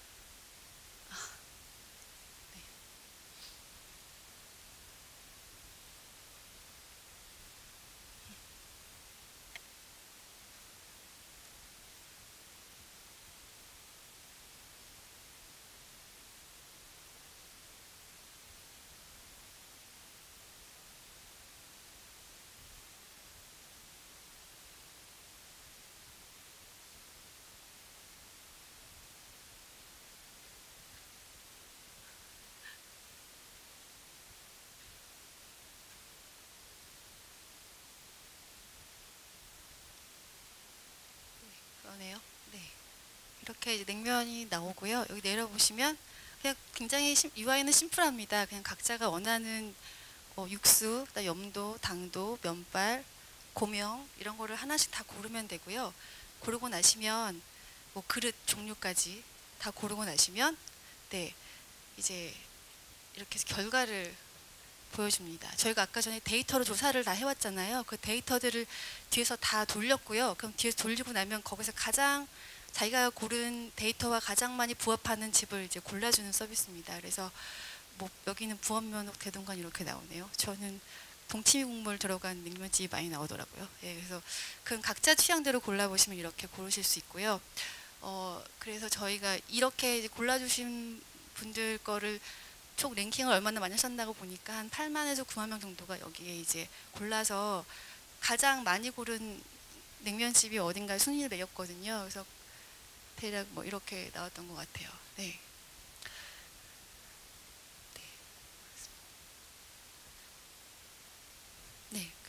그러네요. 네, 이렇게 이제 냉면이 나오고요. 여기 내려보시면 그냥 굉장히 심, 유아이는 심플합니다. 그냥 각자가 원하는 어, 육수, 염도, 당도, 면발, 고명 이런 거를 하나씩 다 고르면 되고요. 고르고 나시면 뭐 그릇 종류까지 다 고르고 나시면 네, 이제 이렇게 해서 결과를 보여줍니다. 저희가 아까 전에 데이터로 조사를 다 해왔잖아요. 그 데이터들을 뒤에서 다 돌렸고요. 그럼 뒤에서 돌리고 나면 거기서 가장 자기가 고른 데이터와 가장 많이 부합하는 집을 이제 골라주는 서비스입니다. 그래서 뭐 여기는 부업면 대동관 이렇게 나오네요. 저는 동치미 국물 들어간 냉면집이 많이 나오더라고요. 예, 그래서 그건 각자 취향대로 골라보시면 이렇게 고르실 수 있고요. 어, 그래서 저희가 이렇게 이제 골라주신 분들 거를 총 랭킹을 얼마나 많이 하셨나고 보니까 한 팔만에서 구만 명 정도가 여기에 이제 골라서 가장 많이 고른 냉면집이 어딘가에 순위를 매겼거든요. 그래서 대략 뭐 이렇게 나왔던 것 같아요. 네.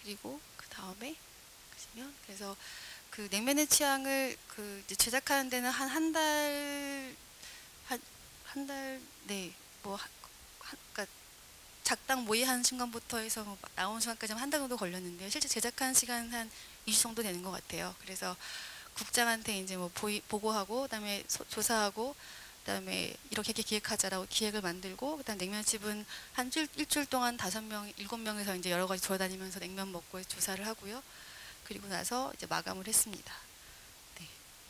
그리고 그 다음에 보시면 그래서 그 냉면의 취향을 그 이제 제작하는 데는 한 한 달 한 한 달 네 뭐 그러니까 작당 모의하는 순간부터 해서 뭐 나온 순간까지 한 달 정도 걸렸는데요. 실제 제작하는 시간은 한 이 주 정도 되는 것 같아요. 그래서 국장한테 이제 뭐 보이, 보고하고 그다음에 소, 조사하고 그다음에 이렇게 이렇게 기획하자라고 기획을 만들고 그다음 냉면집은 한 일, 일주일 동안 다섯 명, 일곱 명에서 이제 여러 가지 돌아다니면서 냉면 먹고 조사를 하고요. 그리고 나서 이제 마감을 했습니다. 네.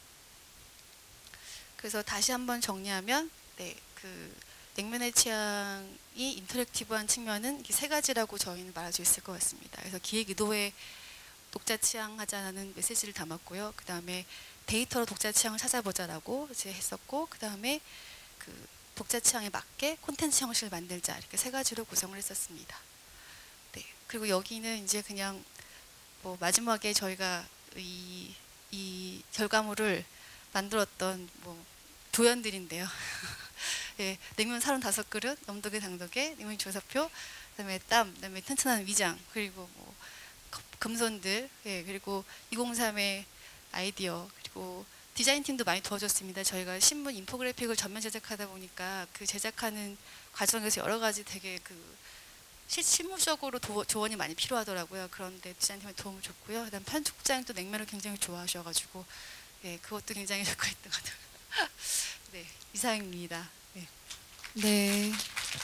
그래서 다시 한번 정리하면 네, 그 냉면의 취향이 인터랙티브한 측면은 세 가지라고 저희는 말할 수 있을 것 같습니다. 그래서 기획 의도에 독자 취향하자는 메시지를 담았고요. 그 다음에 데이터로 독자 취향을 찾아보자라고 이제 했었고, 그 다음에 그 독자 취향에 맞게 콘텐츠 형식을 만들자 이렇게 세 가지로 구성을 했었습니다. 네. 그리고 여기는 이제 그냥 뭐 마지막에 저희가 이, 이 결과물을 만들었던 뭐 조연들인데요. 예, 냉면 서른다섯 그릇, 염도계 당도계, 냉면 조사표, 그다음에 땀, 그다음에 튼튼한 위장, 그리고 뭐 금손들, 예, 그리고 이공삼의 아이디어, 그리고 디자인 팀도 많이 도와줬습니다. 저희가 신문 인포그래픽을 전면 제작하다 보니까 그 제작하는 과정에서 여러 가지 되게 그 실, 실무적으로 도, 조언이 많이 필요하더라고요. 그런데 디자인팀의 도움을 줬고요. 그다음 편집국장이 또 냉면을 굉장히 좋아하셔가지고, 예, 그것도 굉장히 효과있던 것 같아요. 네, 이상입니다. 네. 네.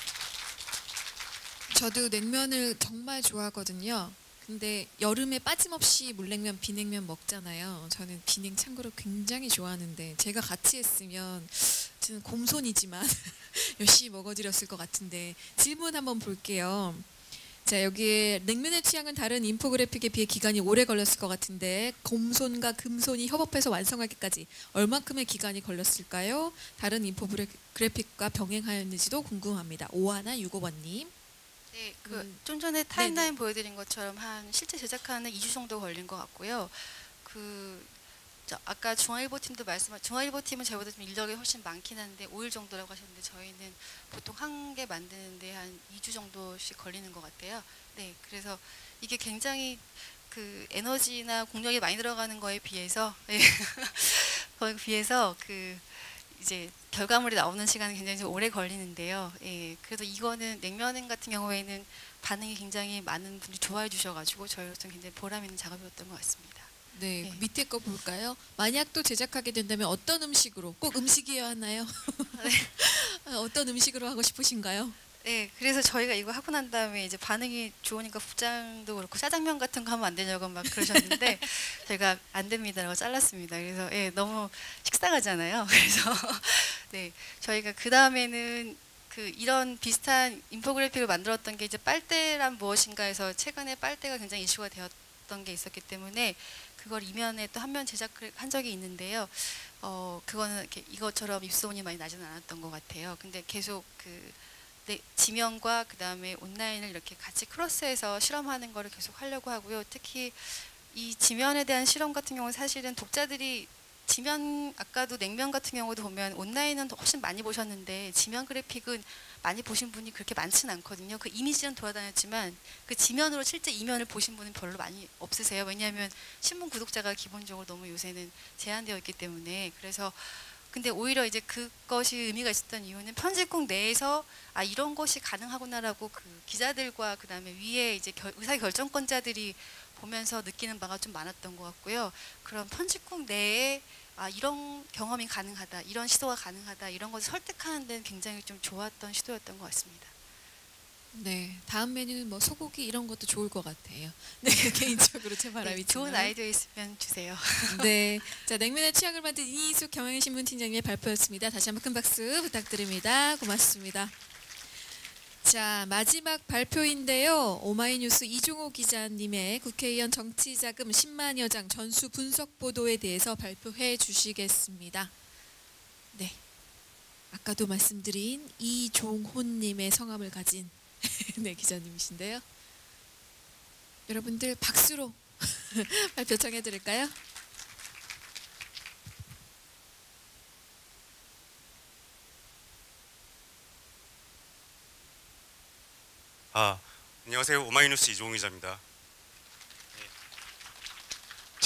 저도 냉면을 정말 좋아하거든요. 근데 여름에 빠짐없이 물냉면, 비냉면 먹잖아요. 저는 비냉 참고로 굉장히 좋아하는데 제가 같이 했으면 저는 곰손이지만 열심히 먹어드렸을 것 같은데 질문 한번 볼게요. 자, 여기에 냉면의 취향은 다른 인포그래픽에 비해 기간이 오래 걸렸을 것 같은데 곰손과 금손이 협업해서 완성하기까지 얼마큼의 기간이 걸렸을까요? 다른 인포그래픽과 병행하였는지도 궁금합니다. 오하나 육오 번님. 네, 그 좀 전에 타임라인 보여드린 것처럼 한 실제 제작하는 이 주 정도 걸린 것 같고요. 그 저 아까 중앙일보 팀도 말씀하 중앙일보 팀은 저희보다 좀 인력이 훨씬 많긴 한데 오 일 정도라고 하셨는데 저희는 보통 한 개 만드는데 한 이 주 정도씩 걸리는 것 같아요. 네, 그래서 이게 굉장히 그 에너지나 공력이 많이 들어가는 거에 비해서 네. 거기에 비해서 그 이제 결과물이 나오는 시간은 굉장히 좀 오래 걸리는데요. 예, 그래도 이거는 냉면 같은 경우에는 반응이 굉장히 많은 분들이 좋아해 주셔가지고 저희로서는 굉장히 보람 있는 작업이었던 것 같습니다. 네, 네. 밑에 거 볼까요? 만약 또 제작하게 된다면 어떤 음식으로? 꼭 음식이어야 하나요? 어떤 음식으로 하고 싶으신가요? 네, 그래서 저희가 이거 하고 난 다음에 이제 반응이 좋으니까 국장도 그렇고 짜장면 같은 거 하면 안 되냐고 막 그러셨는데 저희가 안 됩니다라고 잘랐습니다. 그래서 예, 너무 식상하잖아요. 그래서 네, 저희가 그 다음에는 그 이런 비슷한 인포그래픽을 만들었던 게 이제 빨대란 무엇인가에서 최근에 빨대가 굉장히 이슈가 되었던 게 있었기 때문에 그걸 이면에 또 한 면 제작한 적이 있는데요. 어, 그거는 이렇게 이것처럼 입소문이 많이 나지는 않았던 것 같아요. 근데 계속 그 네, 지면과 그 다음에 온라인을 이렇게 같이 크로스해서 실험하는 거를 계속 하려고 하고요. 특히 이 지면에 대한 실험 같은 경우는 사실은 독자들이 지면 아까도 냉면 같은 경우도 보면 온라인은 훨씬 많이 보셨는데 지면 그래픽은 많이 보신 분이 그렇게 많지는 않거든요. 그 이미지는 돌아다녔지만 그 지면으로 실제 이면을 보신 분은 별로 많이 없으세요. 왜냐하면 신문 구독자가 기본적으로 너무 요새는 제한되어 있기 때문에. 그래서 근데 오히려 이제 그것이 의미가 있었던 이유는 편집국 내에서 아 이런 것이 가능하구나라고 그 기자들과 그 다음에 위에 이제 결, 의사 결정권자들이 보면서 느끼는 바가 좀 많았던 것 같고요. 그런 편집국 내에 아 이런 경험이 가능하다, 이런 시도가 가능하다 이런 것을 설득하는 데는 굉장히 좀 좋았던 시도였던 것 같습니다. 네, 다음 메뉴는 뭐 소고기 이런 것도 좋을 것 같아요. 네, 개인적으로 제 바람이 네, 좋은 아이디어 있으면 주세요. 네, 자 냉면의 취향을 만든 이희숙 경향신문 팀장님의 발표였습니다. 다시 한번 큰 박수 부탁드립니다. 고맙습니다. 자 마지막 발표인데요. 오마이뉴스 이종호 기자님의 국회의원 정치자금 십만여 장 전수 분석 보도에 대해서 발표해 주시겠습니다. 네, 아까도 말씀드린 이종호님의 성함을 가진 네 기자님이신데요. 여러분들 박수로 발표 청해 드릴까요? 아, 안녕하세요. 오마이뉴스 이종호 기자입니다.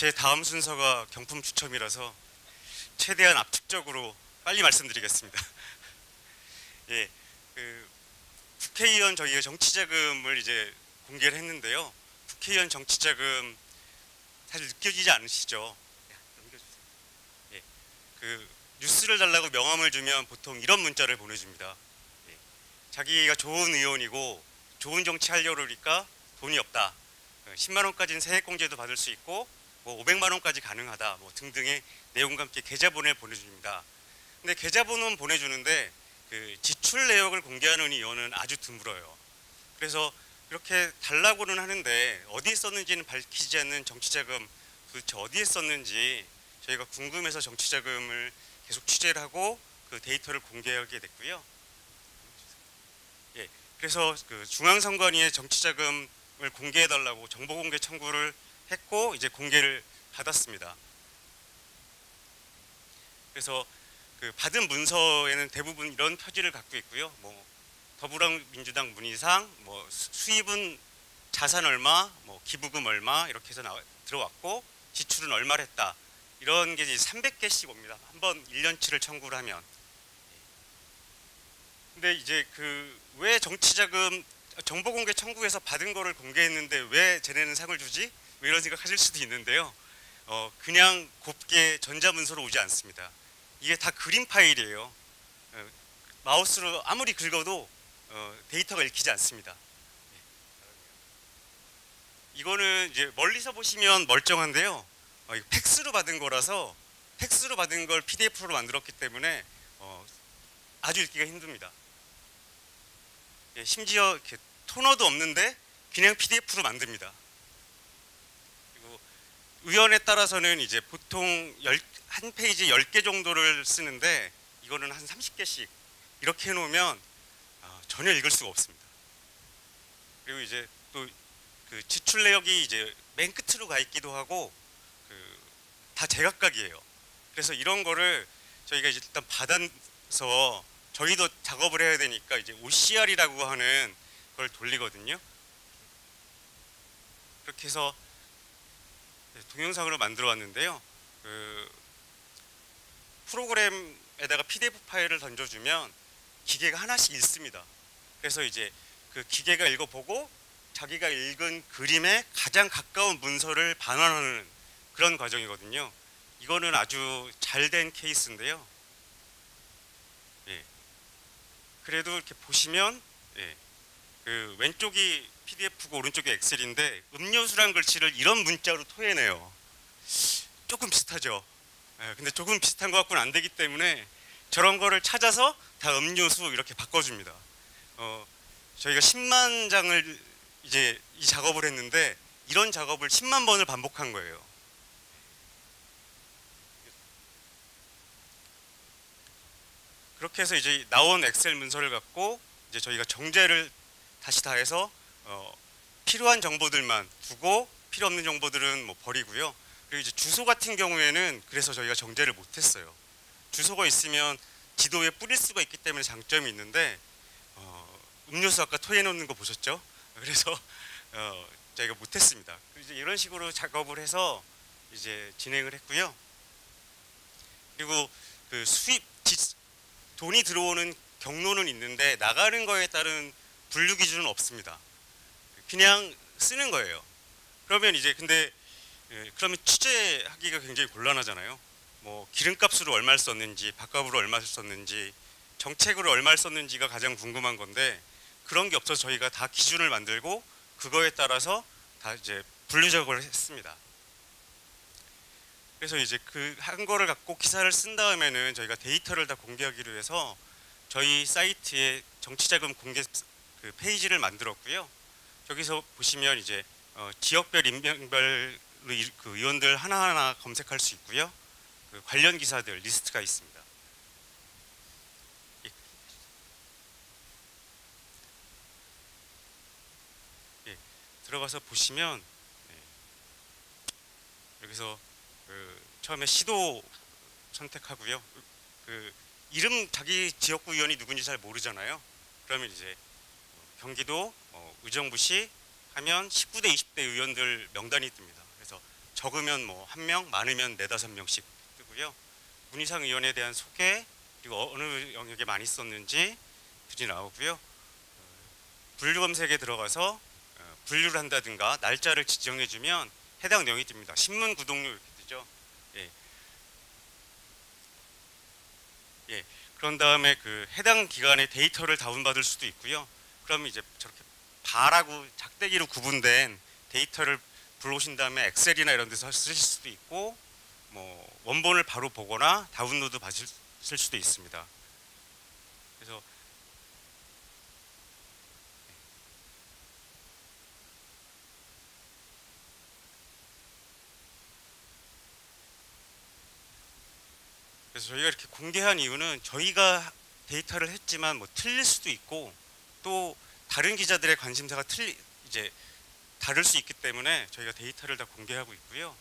제 다음 순서가 경품 추첨이라서 최대한 압축적으로 빨리 말씀드리겠습니다. 예, 그 국회의원 저희가 정치자금을 이제 공개를 했는데요. 국회의원 정치자금 사실 느껴지지 않으시죠? 예, 그 뉴스를 달라고 명함을 주면 보통 이런 문자를 보내줍니다. 예, 자기가 좋은 의원이고 좋은 정치 하려고 그러니까 돈이 없다. 십만 원까지는 세액공제도 받을 수 있고 뭐 오백만 원까지 가능하다. 뭐 등등의 내용과 함께 계좌번호를 보내줍니다. 근데 계좌번호는 보내주는데 그 지출 내역을 공개하는 의원은 아주 드물어요. 그래서 이렇게 달라고는 하는데 어디에 썼는지는 밝히지 않는 정치자금 도대체 어디에 썼는지 저희가 궁금해서 정치자금을 계속 취재를 하고 그 데이터를 공개하게 됐고요. 예, 그래서 그 중앙선관위의 정치자금을 공개해달라고 정보공개 청구를 했고 이제 공개를 받았습니다. 그래서 그 받은 문서에는 대부분 이런 표지를 갖고 있고요. 뭐 더불어민주당 문의상 뭐 수입은 자산 얼마, 뭐 기부금 얼마 이렇게 해서 나와, 들어왔고 지출은 얼마를 했다. 이런 게 이제 삼백 개씩 옵니다. 한번 일 년치를 청구를 하면. 근데 이제 그 왜 정치자금 정보공개 청구해서 받은 거를 공개했는데 왜 쟤네는 상을 주지? 뭐 이런 생각하실 수도 있는데요. 어 그냥 곱게 전자문서로 오지 않습니다. 이게 다 그림 파일이에요. 어, 마우스로 아무리 긁어도 어, 데이터가 읽히지 않습니다. 이거는 이제 멀리서 보시면 멀쩡한데요. 어, 이거 팩스로 받은 거라서 팩스로 받은 걸 피디에프로 만들었기 때문에 어, 아주 읽기가 힘듭니다. 예, 심지어 이렇게 토너도 없는데 그냥 피디에프로 만듭니다. 그리고 의원에 따라서는 이제 보통 열, 한 페이지 열 개 정도를 쓰는데 이거는 한 삼십 개씩 이렇게 해놓으면 어, 전혀 읽을 수가 없습니다. 그리고 이제 또 그 지출 내역이 이제 맨 끝으로 가 있기도 하고 그 다 제각각이에요. 그래서 이런 거를 저희가 이제 일단 받아서 저희도 작업을 해야 되니까 이제 오씨알이라고 하는 걸 돌리거든요. 그렇게 해서 동영상으로 만들어 왔는데요. 그 프로그램에다가 피디에프 파일을 던져주면 기계가 하나씩 읽습니다. 그래서 이제 그 기계가 읽어보고 자기가 읽은 그림에 가장 가까운 문서를 반환하는 그런 과정이거든요. 이거는 아주 잘된 케이스인데요. 예. 그래도 이렇게 보시면 예. 그 왼쪽이 피디에프고 오른쪽이 엑셀인데 음료수란 글씨를 이런 문자로 토해내요. 조금 비슷하죠. 예. 근데 조금 비슷한 것 같고는 안 되기 때문에 저런 거를 찾아서 다 음료수 이렇게 바꿔줍니다. 어, 저희가 십만 장을 이제 이 작업을 했는데 이런 작업을 십만 번을 반복한 거예요. 그렇게 해서 이제 나온 엑셀 문서를 갖고 이제 저희가 정제를 다시 다 해서 어, 필요한 정보들만 두고 필요 없는 정보들은 뭐 버리고요. 그리고 이제 주소 같은 경우에는 그래서 저희가 정제를 못했어요. 주소가 있으면 지도에 뿌릴 수가 있기 때문에 장점이 있는데 어, 음료수 아까 토해놓는 거 보셨죠? 그래서 어, 저희가 못했습니다. 이제 이런 식으로 작업을 해서 이제 진행을 했고요. 그리고 그 수입 지, 돈이 들어오는 경로는 있는데 나가는 거에 따른 분류 기준은 없습니다. 그냥 쓰는 거예요. 그러면 이제 근데 예, 그러면 취재하기가 굉장히 곤란하잖아요. 뭐 기름값으로 얼마를 썼는지, 밥값으로 얼마를 썼는지, 정책으로 얼마를 썼는지가 가장 궁금한 건데 그런 게 없어서 저희가 다 기준을 만들고 그거에 따라서 다 이제 분류 작업을 했습니다. 그래서 이제 그 한 거를 갖고 기사를 쓴 다음에는 저희가 데이터를 다 공개하기로 해서 저희 사이트에 정치자금 공개 그 페이지를 만들었고요. 저기서 보시면 이제 어 지역별 인명별 그 의원들 하나하나 검색할 수 있고요. 그 관련 기사들 리스트가 있습니다. 예. 예. 들어가서 보시면 예. 여기서 그 처음에 시도 선택하고요. 그 이름 자기 지역구 의원이 누군지 잘 모르잖아요. 그러면 이제 경기도 어, 의정부시 하면 십구 대 이십 대 의원들 명단이 뜹니다. 그래서 적으면 뭐 한 명, 많으면 네다섯 명씩 뜨고요. 문희상 의원에 대한 소개, 그리고 어느 영역에 많이 썼는지 들이 나오고요. 분류 검색에 들어가서 분류를 한다든가 날짜를 지정해주면 해당 내용이 뜹니다. 신문 구독료 이렇게 뜨죠. 예. 예. 그런 다음에 그 해당 기간의 데이터를 다운받을 수도 있고요. 그러면 이제 저렇게 바라고 작대기로 구분된 데이터를 불러오신 다음에 엑셀이나 이런 데서 쓰실 수도 있고, 뭐 원본을 바로 보거나 다운로드 받으실 수도 있습니다. 그래서 그래서 저희가 이렇게 공개한 이유는 저희가 데이터를 했지만 뭐 틀릴 수도 있고 또 다른 기자들의 관심사가 틀리 이제 다를 수 있기 때문에 저희가 데이터를 다 공개하고 있고요.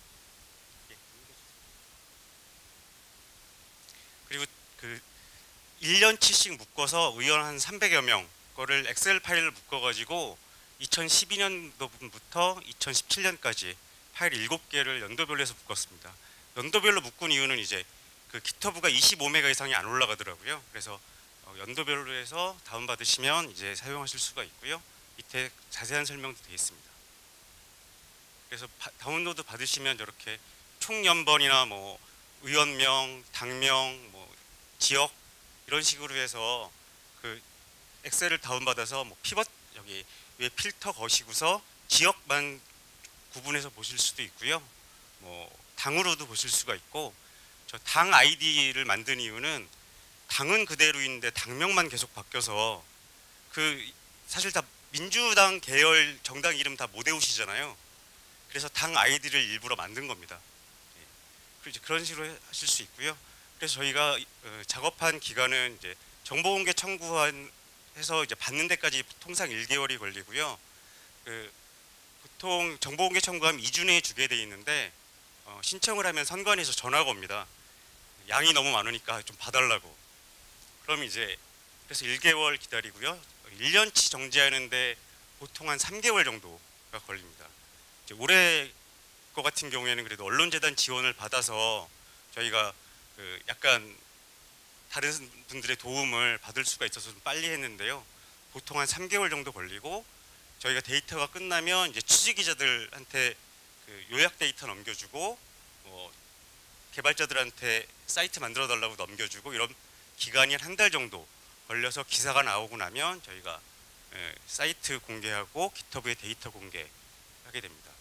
그리고 그 일 년치씩 묶어서 의원 한 삼백여 명 거를 엑셀 파일을 묶어가지고 이천십이 년도부터 이천십칠 년까지 파일 일곱 개를 연도별로 해서 묶었습니다. 연도별로 묶은 이유는 이제 그 기터브가 이십오 메가 이상이 안 올라가더라고요. 그래서 연도별로 해서 다운받으시면 이제 사용하실 수가 있고요. 밑에 자세한 설명도 되어 있습니다. 그래서 바, 다운로드 받으시면 이렇게 총 연번이나 뭐 의원명, 당명, 뭐 지역 이런 식으로 해서 그 엑셀을 다운받아서 뭐 피벗 여기 위에 필터 거시고서 지역만 구분해서 보실 수도 있고요. 뭐 당으로도 보실 수가 있고, 저 당 아이디를 만든 이유는 당은 그대로인데 당명만 계속 바뀌어서 그 사실 다 민주당 계열 정당 이름 다 못 외우시잖아요. 그래서 당 아이디를 일부러 만든 겁니다. 그래서 그런 식으로 하실 수 있고요. 그래서 저희가 작업한 기간은 이제 정보공개 청구한 해서 이제 받는 데까지 통상 일 개월이 걸리고요. 그 보통 정보공개 청구하면 이 주 내에 주게 돼 있는데 어, 신청을 하면 선관위에서 전화가 옵니다. 양이 너무 많으니까 좀 봐달라고. 그럼 이제 그래서 일 개월 기다리고요. 일 년치 정지하는데 보통 한 삼 개월 정도가 걸립니다. 이제 올해 거 같은 경우에는 그래도 언론재단 지원을 받아서 저희가 그 약간 다른 분들의 도움을 받을 수가 있어서 좀 빨리 했는데요. 보통 한 삼 개월 정도 걸리고 저희가 데이터가 끝나면 이제 취재 기자들한테 그 요약 데이터 넘겨주고 뭐 개발자들한테 사이트 만들어 달라고 넘겨주고 이런 기간이 한 달 정도 걸려서 기사가 나오고 나면 저희가 예, 사이트 공개하고 기터브의 데이터 공개하게 됩니다.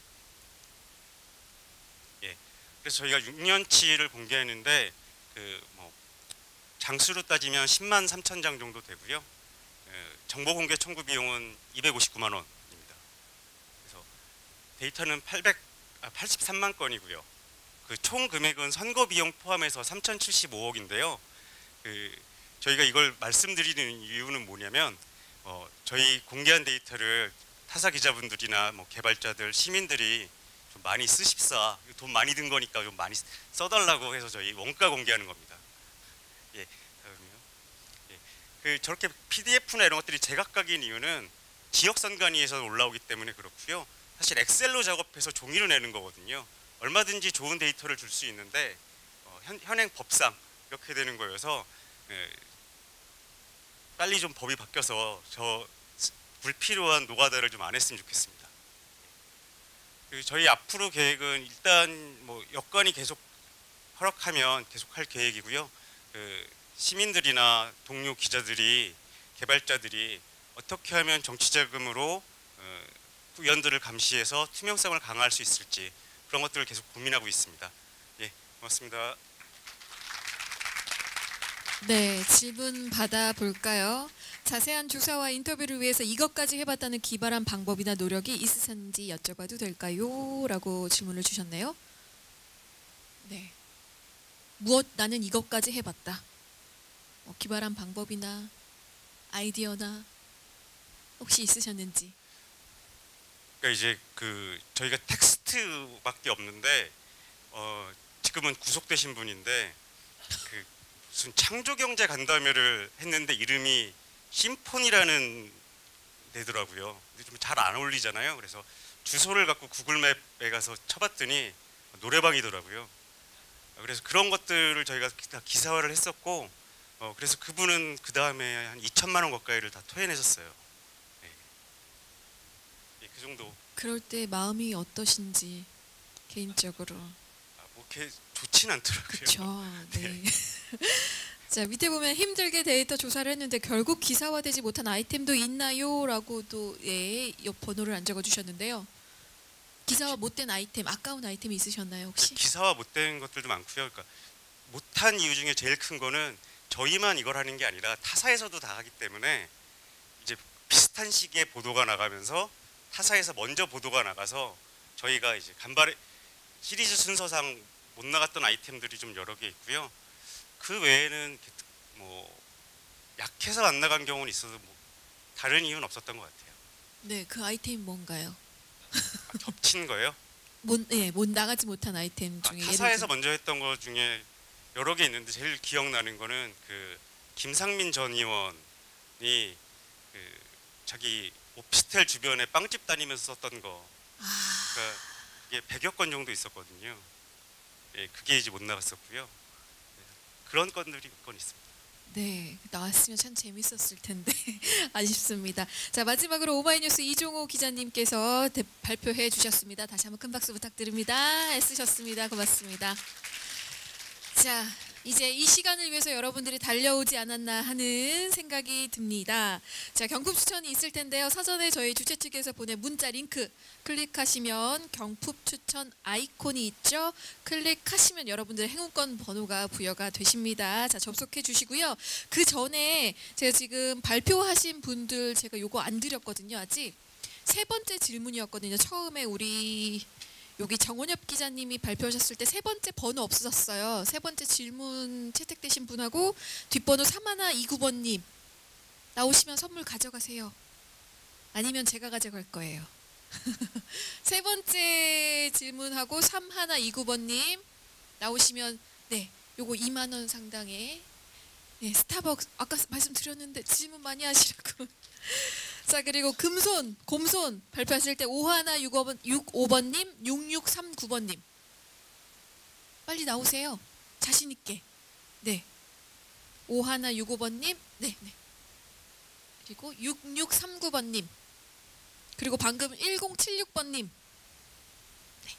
예, 그래서 저희가 육 년치를 공개했는데 그 뭐 장수로 따지면 십만 삼천 장 정도 되고요. 예, 정보 공개 청구 비용은 이백오십구만 원입니다. 그래서 데이터는 팔백, 아, 팔십삼만 건이고요. 그 총 금액은 선거 비용 포함해서 삼천칠십오 억인데요. 그 저희가 이걸 말씀드리는 이유는 뭐냐면 어, 저희 공개한 데이터를 타사 기자분들이나 뭐 개발자들, 시민들이 좀 많이 쓰십사, 돈 많이 든 거니까 좀 많이 써달라고 해서 저희 원가 공개하는 겁니다. 예, 다음이요. 예, 그 저렇게 피디에프나 이런 것들이 제각각인 이유는 지역 선관위에서 올라오기 때문에 그렇고요. 사실 엑셀로 작업해서 종이로 내는 거거든요. 얼마든지 좋은 데이터를 줄 수 있는데 어, 현, 현행 법상 이렇게 되는 거여서 예, 빨리 좀 법이 바뀌어서 저 불필요한 노가다를 좀 안 했으면 좋겠습니다. 그 저희 앞으로 계획은 일단 뭐 여건이 계속 허락하면 계속 할 계획이고요. 그 시민들이나 동료 기자들이 개발자들이 어떻게 하면 정치자금으로 어, 의원들을 감시해서 투명성을 강화할 수 있을지 그런 것들을 계속 고민하고 있습니다. 예, 고맙습니다. 네, 질문 받아볼까요? 자세한 조사와 인터뷰를 위해서 이것까지 해봤다는 기발한 방법이나 노력이 있으신지 여쭤봐도 될까요? 라고 질문을 주셨네요. 네, 무엇 나는 이것까지 해봤다. 어, 기발한 방법이나 아이디어나 혹시 있으셨는지. 그러니까 이제 그 저희가 텍스트밖에 없는데 어, 지금은 구속되신 분인데 그 무슨 창조경제 간담회를 했는데 이름이 심폰이라는 데더라고요. 근데 좀 잘 안 어울리잖아요. 그래서 주소를 갖고 구글맵에 가서 쳐봤더니 노래방이더라고요. 그래서 그런 것들을 저희가 다 기사화를 했었고, 어, 그래서 그분은 그 다음에 한 이천만 원 가까이를 다 토해내셨어요. 네. 예, 그 정도. 그럴 때 마음이 어떠신지 개인적으로. 아, 뭐 이렇게 좋진 않더라고요. 그렇죠. 네. 자, 밑에 보면 힘들게 데이터 조사를 했는데 결국 기사화되지 못한 아이템도 있나요? 라고 또 예, 옆 번호를 안 적어주셨는데요. 기사화 못된 아이템, 아까운 아이템이 있으셨나요 혹시? 기사화 못된 것들도 많고요. 그러니까 못한 이유 중에 제일 큰 거는 저희만 이걸 하는 게 아니라 타사에서도 다 하기 때문에 이제 비슷한 시기에 보도가 나가면서 타사에서 먼저 보도가 나가서 저희가 이제 간발의 시리즈 순서상 못 나갔던 아이템들이 좀 여러 개 있고요. 그 외에는 뭐 약해서 안 나간 경우는 있어도 뭐 다른 이유는 없었던 것 같아요. 네, 그 아이템이 뭔가요? 아, 겹친 거예요? 못, 예, 못 나가지 못한 아이템 중에 아, 타사에서 먼저 했던 거 중에 여러 개 있는데 제일 기억나는 거는 그 김상민 전 의원이 그 자기 오피스텔 주변에 빵집 다니면서 썼던 거. 아... 그러니까 이게 백여 건 정도 있었거든요. 예, 그게 이제 못 나갔었고요. 네, 그런 건들이 몇 건 있습니다. 네, 나왔으면 참 재밌었을 텐데 아쉽습니다. 자, 마지막으로 오마이뉴스 이종호 기자님께서 대, 발표해 주셨습니다. 다시 한번 큰 박수 부탁드립니다. 애쓰셨습니다. 고맙습니다. 자, 이제 이 시간을 위해서 여러분들이 달려오지 않았나 하는 생각이 듭니다. 자, 경품 추천이 있을 텐데요. 사전에 저희 주최 측에서 보낸 문자 링크 클릭하시면 경품 추천 아이콘이 있죠. 클릭하시면 여러분들의 행운권 번호가 부여가 되십니다. 자, 접속해 주시고요. 그 전에 제가 지금 발표하신 분들 제가 요거 안 드렸거든요. 아직 세 번째 질문이었거든요. 처음에 우리 여기 정원엽 기자님이 발표하셨을 때 세 번째 번호 없어졌어요. 세 번째 질문 채택되신 분하고 뒷번호 삼일이구 번님 나오시면 선물 가져가세요. 아니면 제가 가져갈 거예요. 세 번째 질문하고 삼일이구 번님 나오시면 네, 요거 이만 원 상당의 네, 스타벅스 아까 말씀드렸는데 질문 많이 하시라고. 자, 그리고 금손, 곰손 발표하실 때 오일육오 번, 육오 번님, 육육삼구 번님 빨리 나오세요. 자신 있게. 네. 오일육오 번님, 네, 네. 그리고 육육삼구 번님. 그리고 방금 일공칠육 번님. 네.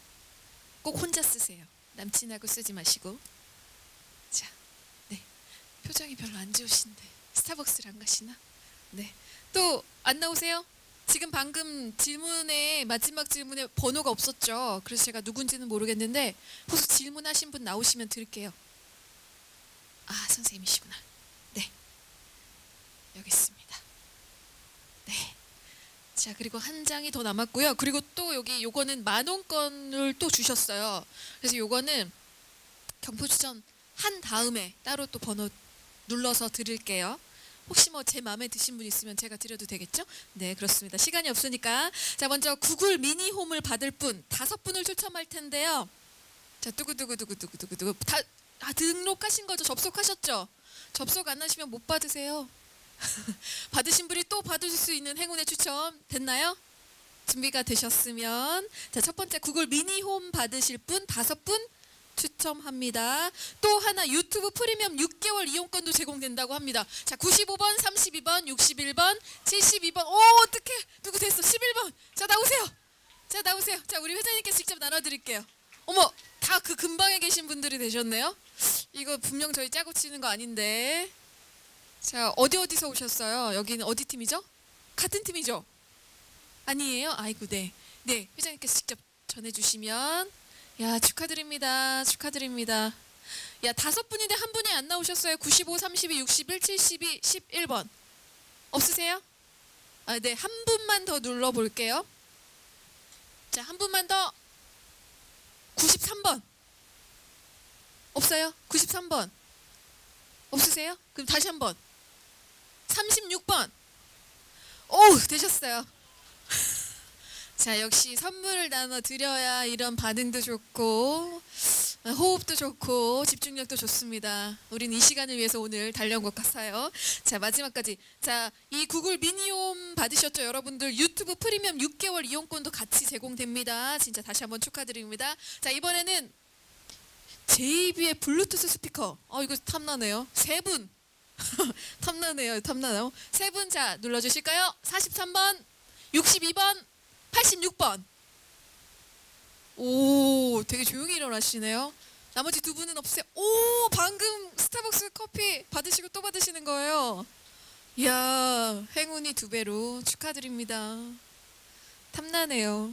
꼭 혼자 쓰세요. 남친하고 쓰지 마시고. 자, 네. 표정이 별로 안 좋으신데 스타벅스를 안 가시나? 네. 또 안 나오세요? 지금 방금 질문에 마지막 질문에 번호가 없었죠. 그래서 제가 누군지는 모르겠는데 혹시 질문하신 분 나오시면 드릴게요. 아, 선생님이시구나. 네. 여기 있습니다. 네. 자, 그리고 한 장이 더 남았고요. 그리고 또 여기 요거는 만 원권을 또 주셨어요. 그래서 요거는 경품 추천 한 다음에 따로 또 번호 눌러서 드릴게요. 혹시 뭐 제 마음에 드신 분 있으면 제가 드려도 되겠죠? 네, 그렇습니다. 시간이 없으니까. 자, 먼저 구글 미니홈을 받을 분 다섯 분을 추첨할 텐데요. 자, 두구두구두구두구두구 다, 다 등록하신 거죠? 접속하셨죠? 접속 안 하시면 못 받으세요. 받으신 분이 또 받으실 수 있는 행운의 추첨 됐나요? 준비가 되셨으면 자, 첫 번째 구글 미니홈 받으실 분 다섯 분 추첨합니다. 또 하나 유튜브 프리미엄 육 개월 이용권도 제공된다고 합니다. 자, 구십오 번, 삼십이 번, 육십일 번, 칠십이 번. 오, 어떡해. 누구 됐어? 십일 번. 자, 나오세요. 자, 나오세요. 자, 우리 회장님께 직접 나눠드릴게요. 어머, 다 그 근방에 계신 분들이 되셨네요. 이거 분명 저희 짜고 치는 거 아닌데. 자, 어디 어디서 오셨어요? 여기는 어디 팀이죠? 같은 팀이죠? 아니에요? 아이고, 네. 네, 회장님께서 직접 전해주시면 야, 축하드립니다. 축하드립니다. 야, 다섯 분인데 한 분이 안 나오셨어요. 구십오, 삼십이, 육십일, 칠십이, 십일 번. 없으세요? 아, 네, 한 분만 더 눌러볼게요. 자, 한 분만 더. 구십삼 번. 없어요? 구십삼 번. 없으세요? 그럼 다시 한 번. 삼십육 번. 오, 되셨어요. 자, 역시 선물을 나눠 드려야 이런 반응도 좋고 호흡도 좋고 집중력도 좋습니다. 우린 이 시간을 위해서 오늘 달려온 것 같아요. 자, 마지막까지. 자, 이 구글 미니홈 받으셨죠? 여러분들 유튜브 프리미엄 육 개월 이용권도 같이 제공됩니다. 진짜 다시 한번 축하드립니다. 자, 이번에는 제이비의 블루투스 스피커. 어, 이거 탐나네요. 세 분. 탐나네요. 탐나요. 세 분 자, 눌러주실까요? 사십삼 번, 육십이 번, 팔십육 번. 오, 되게 조용히 일어나시네요. 나머지 두 분은 없으세요? 오, 방금 스타벅스 커피 받으시고 또 받으시는 거예요. 이야, 행운이 두 배로 축하드립니다. 탐나네요.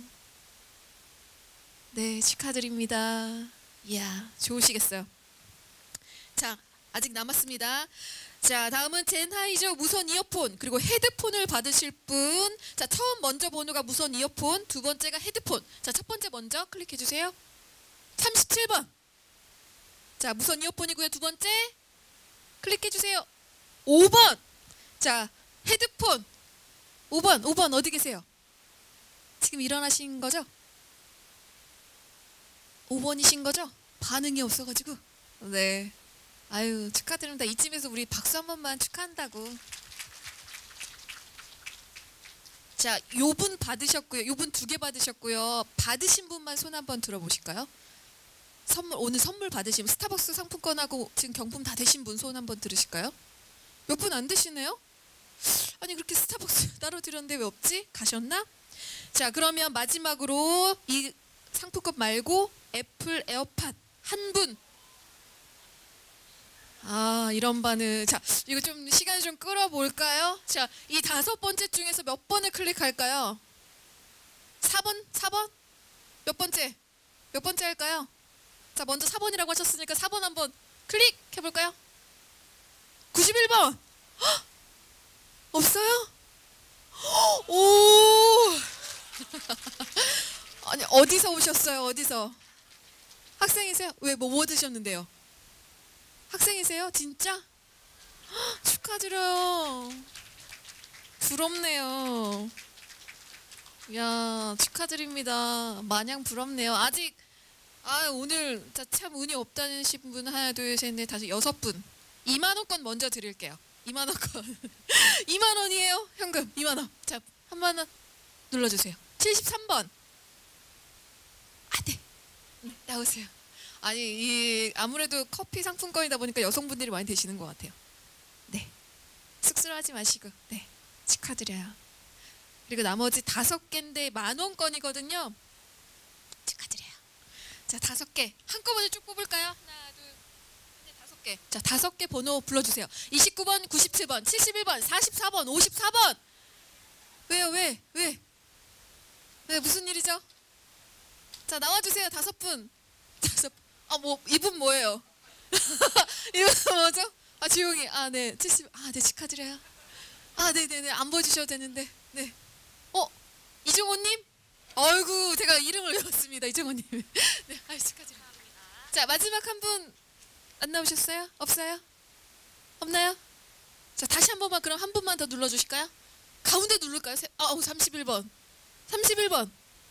네, 축하드립니다. 이야, 좋으시겠어요. 자, 아직 남았습니다. 자, 다음은 젠하이저 무선 이어폰 그리고 헤드폰을 받으실 분. 자, 처음 먼저 번호가 무선 이어폰, 두 번째가 헤드폰. 자, 첫 번째 먼저 클릭해 주세요. 삼십칠 번. 자, 무선 이어폰이고요. 두 번째 클릭해 주세요. 오 번. 자, 헤드폰. 오 번. 오 번 어디 계세요? 지금 일어나신 거죠? 오 번이신 거죠? 반응이 없어 가지고. 네. 아유, 축하드립니다. 이쯤에서 우리 박수 한 번만 축하한다고. 자, 요 분 받으셨고요. 요 분 두 개 받으셨고요. 받으신 분만 손 한번 들어보실까요? 선물, 오늘 선물 받으신 스타벅스 상품권하고 지금 경품 다 되신 분 손 한번 들으실까요? 몇 분 안 되시네요? 아니, 그렇게 스타벅스 따로 드렸는데 왜 없지? 가셨나? 자, 그러면 마지막으로 이 상품권 말고 애플 에어팟 한 분. 아, 이런 반응. 자, 이거 좀 시간 좀 끌어볼까요? 자, 이 다섯 번째 중에서 몇 번을 클릭할까요? 사 번? 사 번? 몇 번째? 몇 번째 할까요? 자, 먼저 사 번이라고 하셨으니까 사 번 한번 클릭해볼까요? 구십일 번! 헉! 없어요? 헉! 오! 아니, 어디서 오셨어요? 어디서? 학생이세요? 왜, 뭐, 뭐 드셨는데요? 학생이세요? 진짜? 헉, 축하드려요. 부럽네요. 야, 축하드립니다. 마냥 부럽네요. 아직 아, 오늘 참 운이 없다신 분 하나, 둘, 셋, 넷, 다섯, 여섯 분. 이만 원권 먼저 드릴게요. 이만 원권. 이만 원이에요. 현금 이만 원. 자, 한번 원 눌러주세요. 칠십삼 번. 아, 네. 네, 나오세요. 아니, 이 아무래도 커피 상품권이다 보니까 여성분들이 많이 되시는 것 같아요. 네, 쑥스러워하지 마시고, 네, 축하드려요. 그리고 나머지 다섯 개인데 만 원권이거든요. 축하드려요. 자, 다섯 개 한꺼번에 쭉 뽑을까요? 하나, 둘, 셋, 다섯 개. 자, 다섯 개 번호 불러주세요. 이십구 번, 구십칠 번, 칠십일 번, 사십사 번, 오십사 번. 왜요? 왜? 왜? 네, 무슨 일이죠? 자, 나와주세요. 다섯 분. 다섯. 아, 뭐 이분 뭐예요? 이분 뭐죠? 아, 조용히. 아, 네. 칠십. 아, 네, 축하드려요. 아, 네, 네, 네. 안 보여주셔도 되는데. 네. 어, 이종호님? 아이고, 제가 이름을 외웠습니다. 이종호님. 네, 아, 축하드립니다. 자, 마지막 한 분 안 나오셨어요? 없어요? 없나요? 자, 다시 한 번만 그럼 한 분만 더 눌러주실까요? 가운데 누를까요? 세, 아, 삼십일 번. 삼십일 번.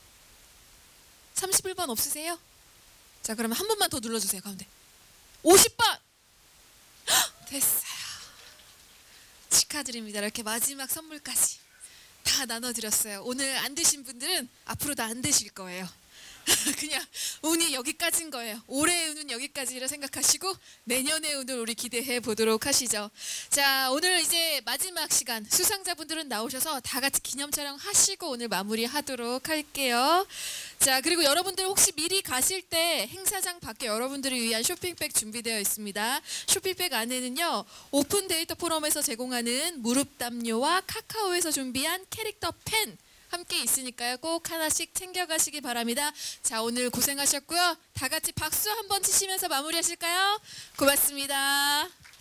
삼십일 번 없으세요? 자, 그러면 한 번만 더 눌러주세요. 가운데. 오십 번. 헉, 됐어요. 축하드립니다. 이렇게 마지막 선물까지 다 나눠드렸어요. 오늘 안 되신 분들은 앞으로도 안 되실 거예요. 그냥 운이 여기까지인 거예요. 올해의 운은 여기까지라 생각하시고 내년의 운을 우리 기대해 보도록 하시죠. 자, 오늘 이제 마지막 시간 수상자분들은 나오셔서 다 같이 기념 촬영 하시고 오늘 마무리하도록 할게요. 자, 그리고 여러분들 혹시 미리 가실 때 행사장 밖에 여러분들을 위한 쇼핑백 준비되어 있습니다. 쇼핑백 안에는요, 오픈 데이터 포럼에서 제공하는 무릎 담요와 카카오에서 준비한 캐릭터 펜 함께 있으니까요. 꼭 하나씩 챙겨가시기 바랍니다. 자, 오늘 고생하셨고요. 다 같이 박수 한번 치시면서 마무리하실까요? 고맙습니다.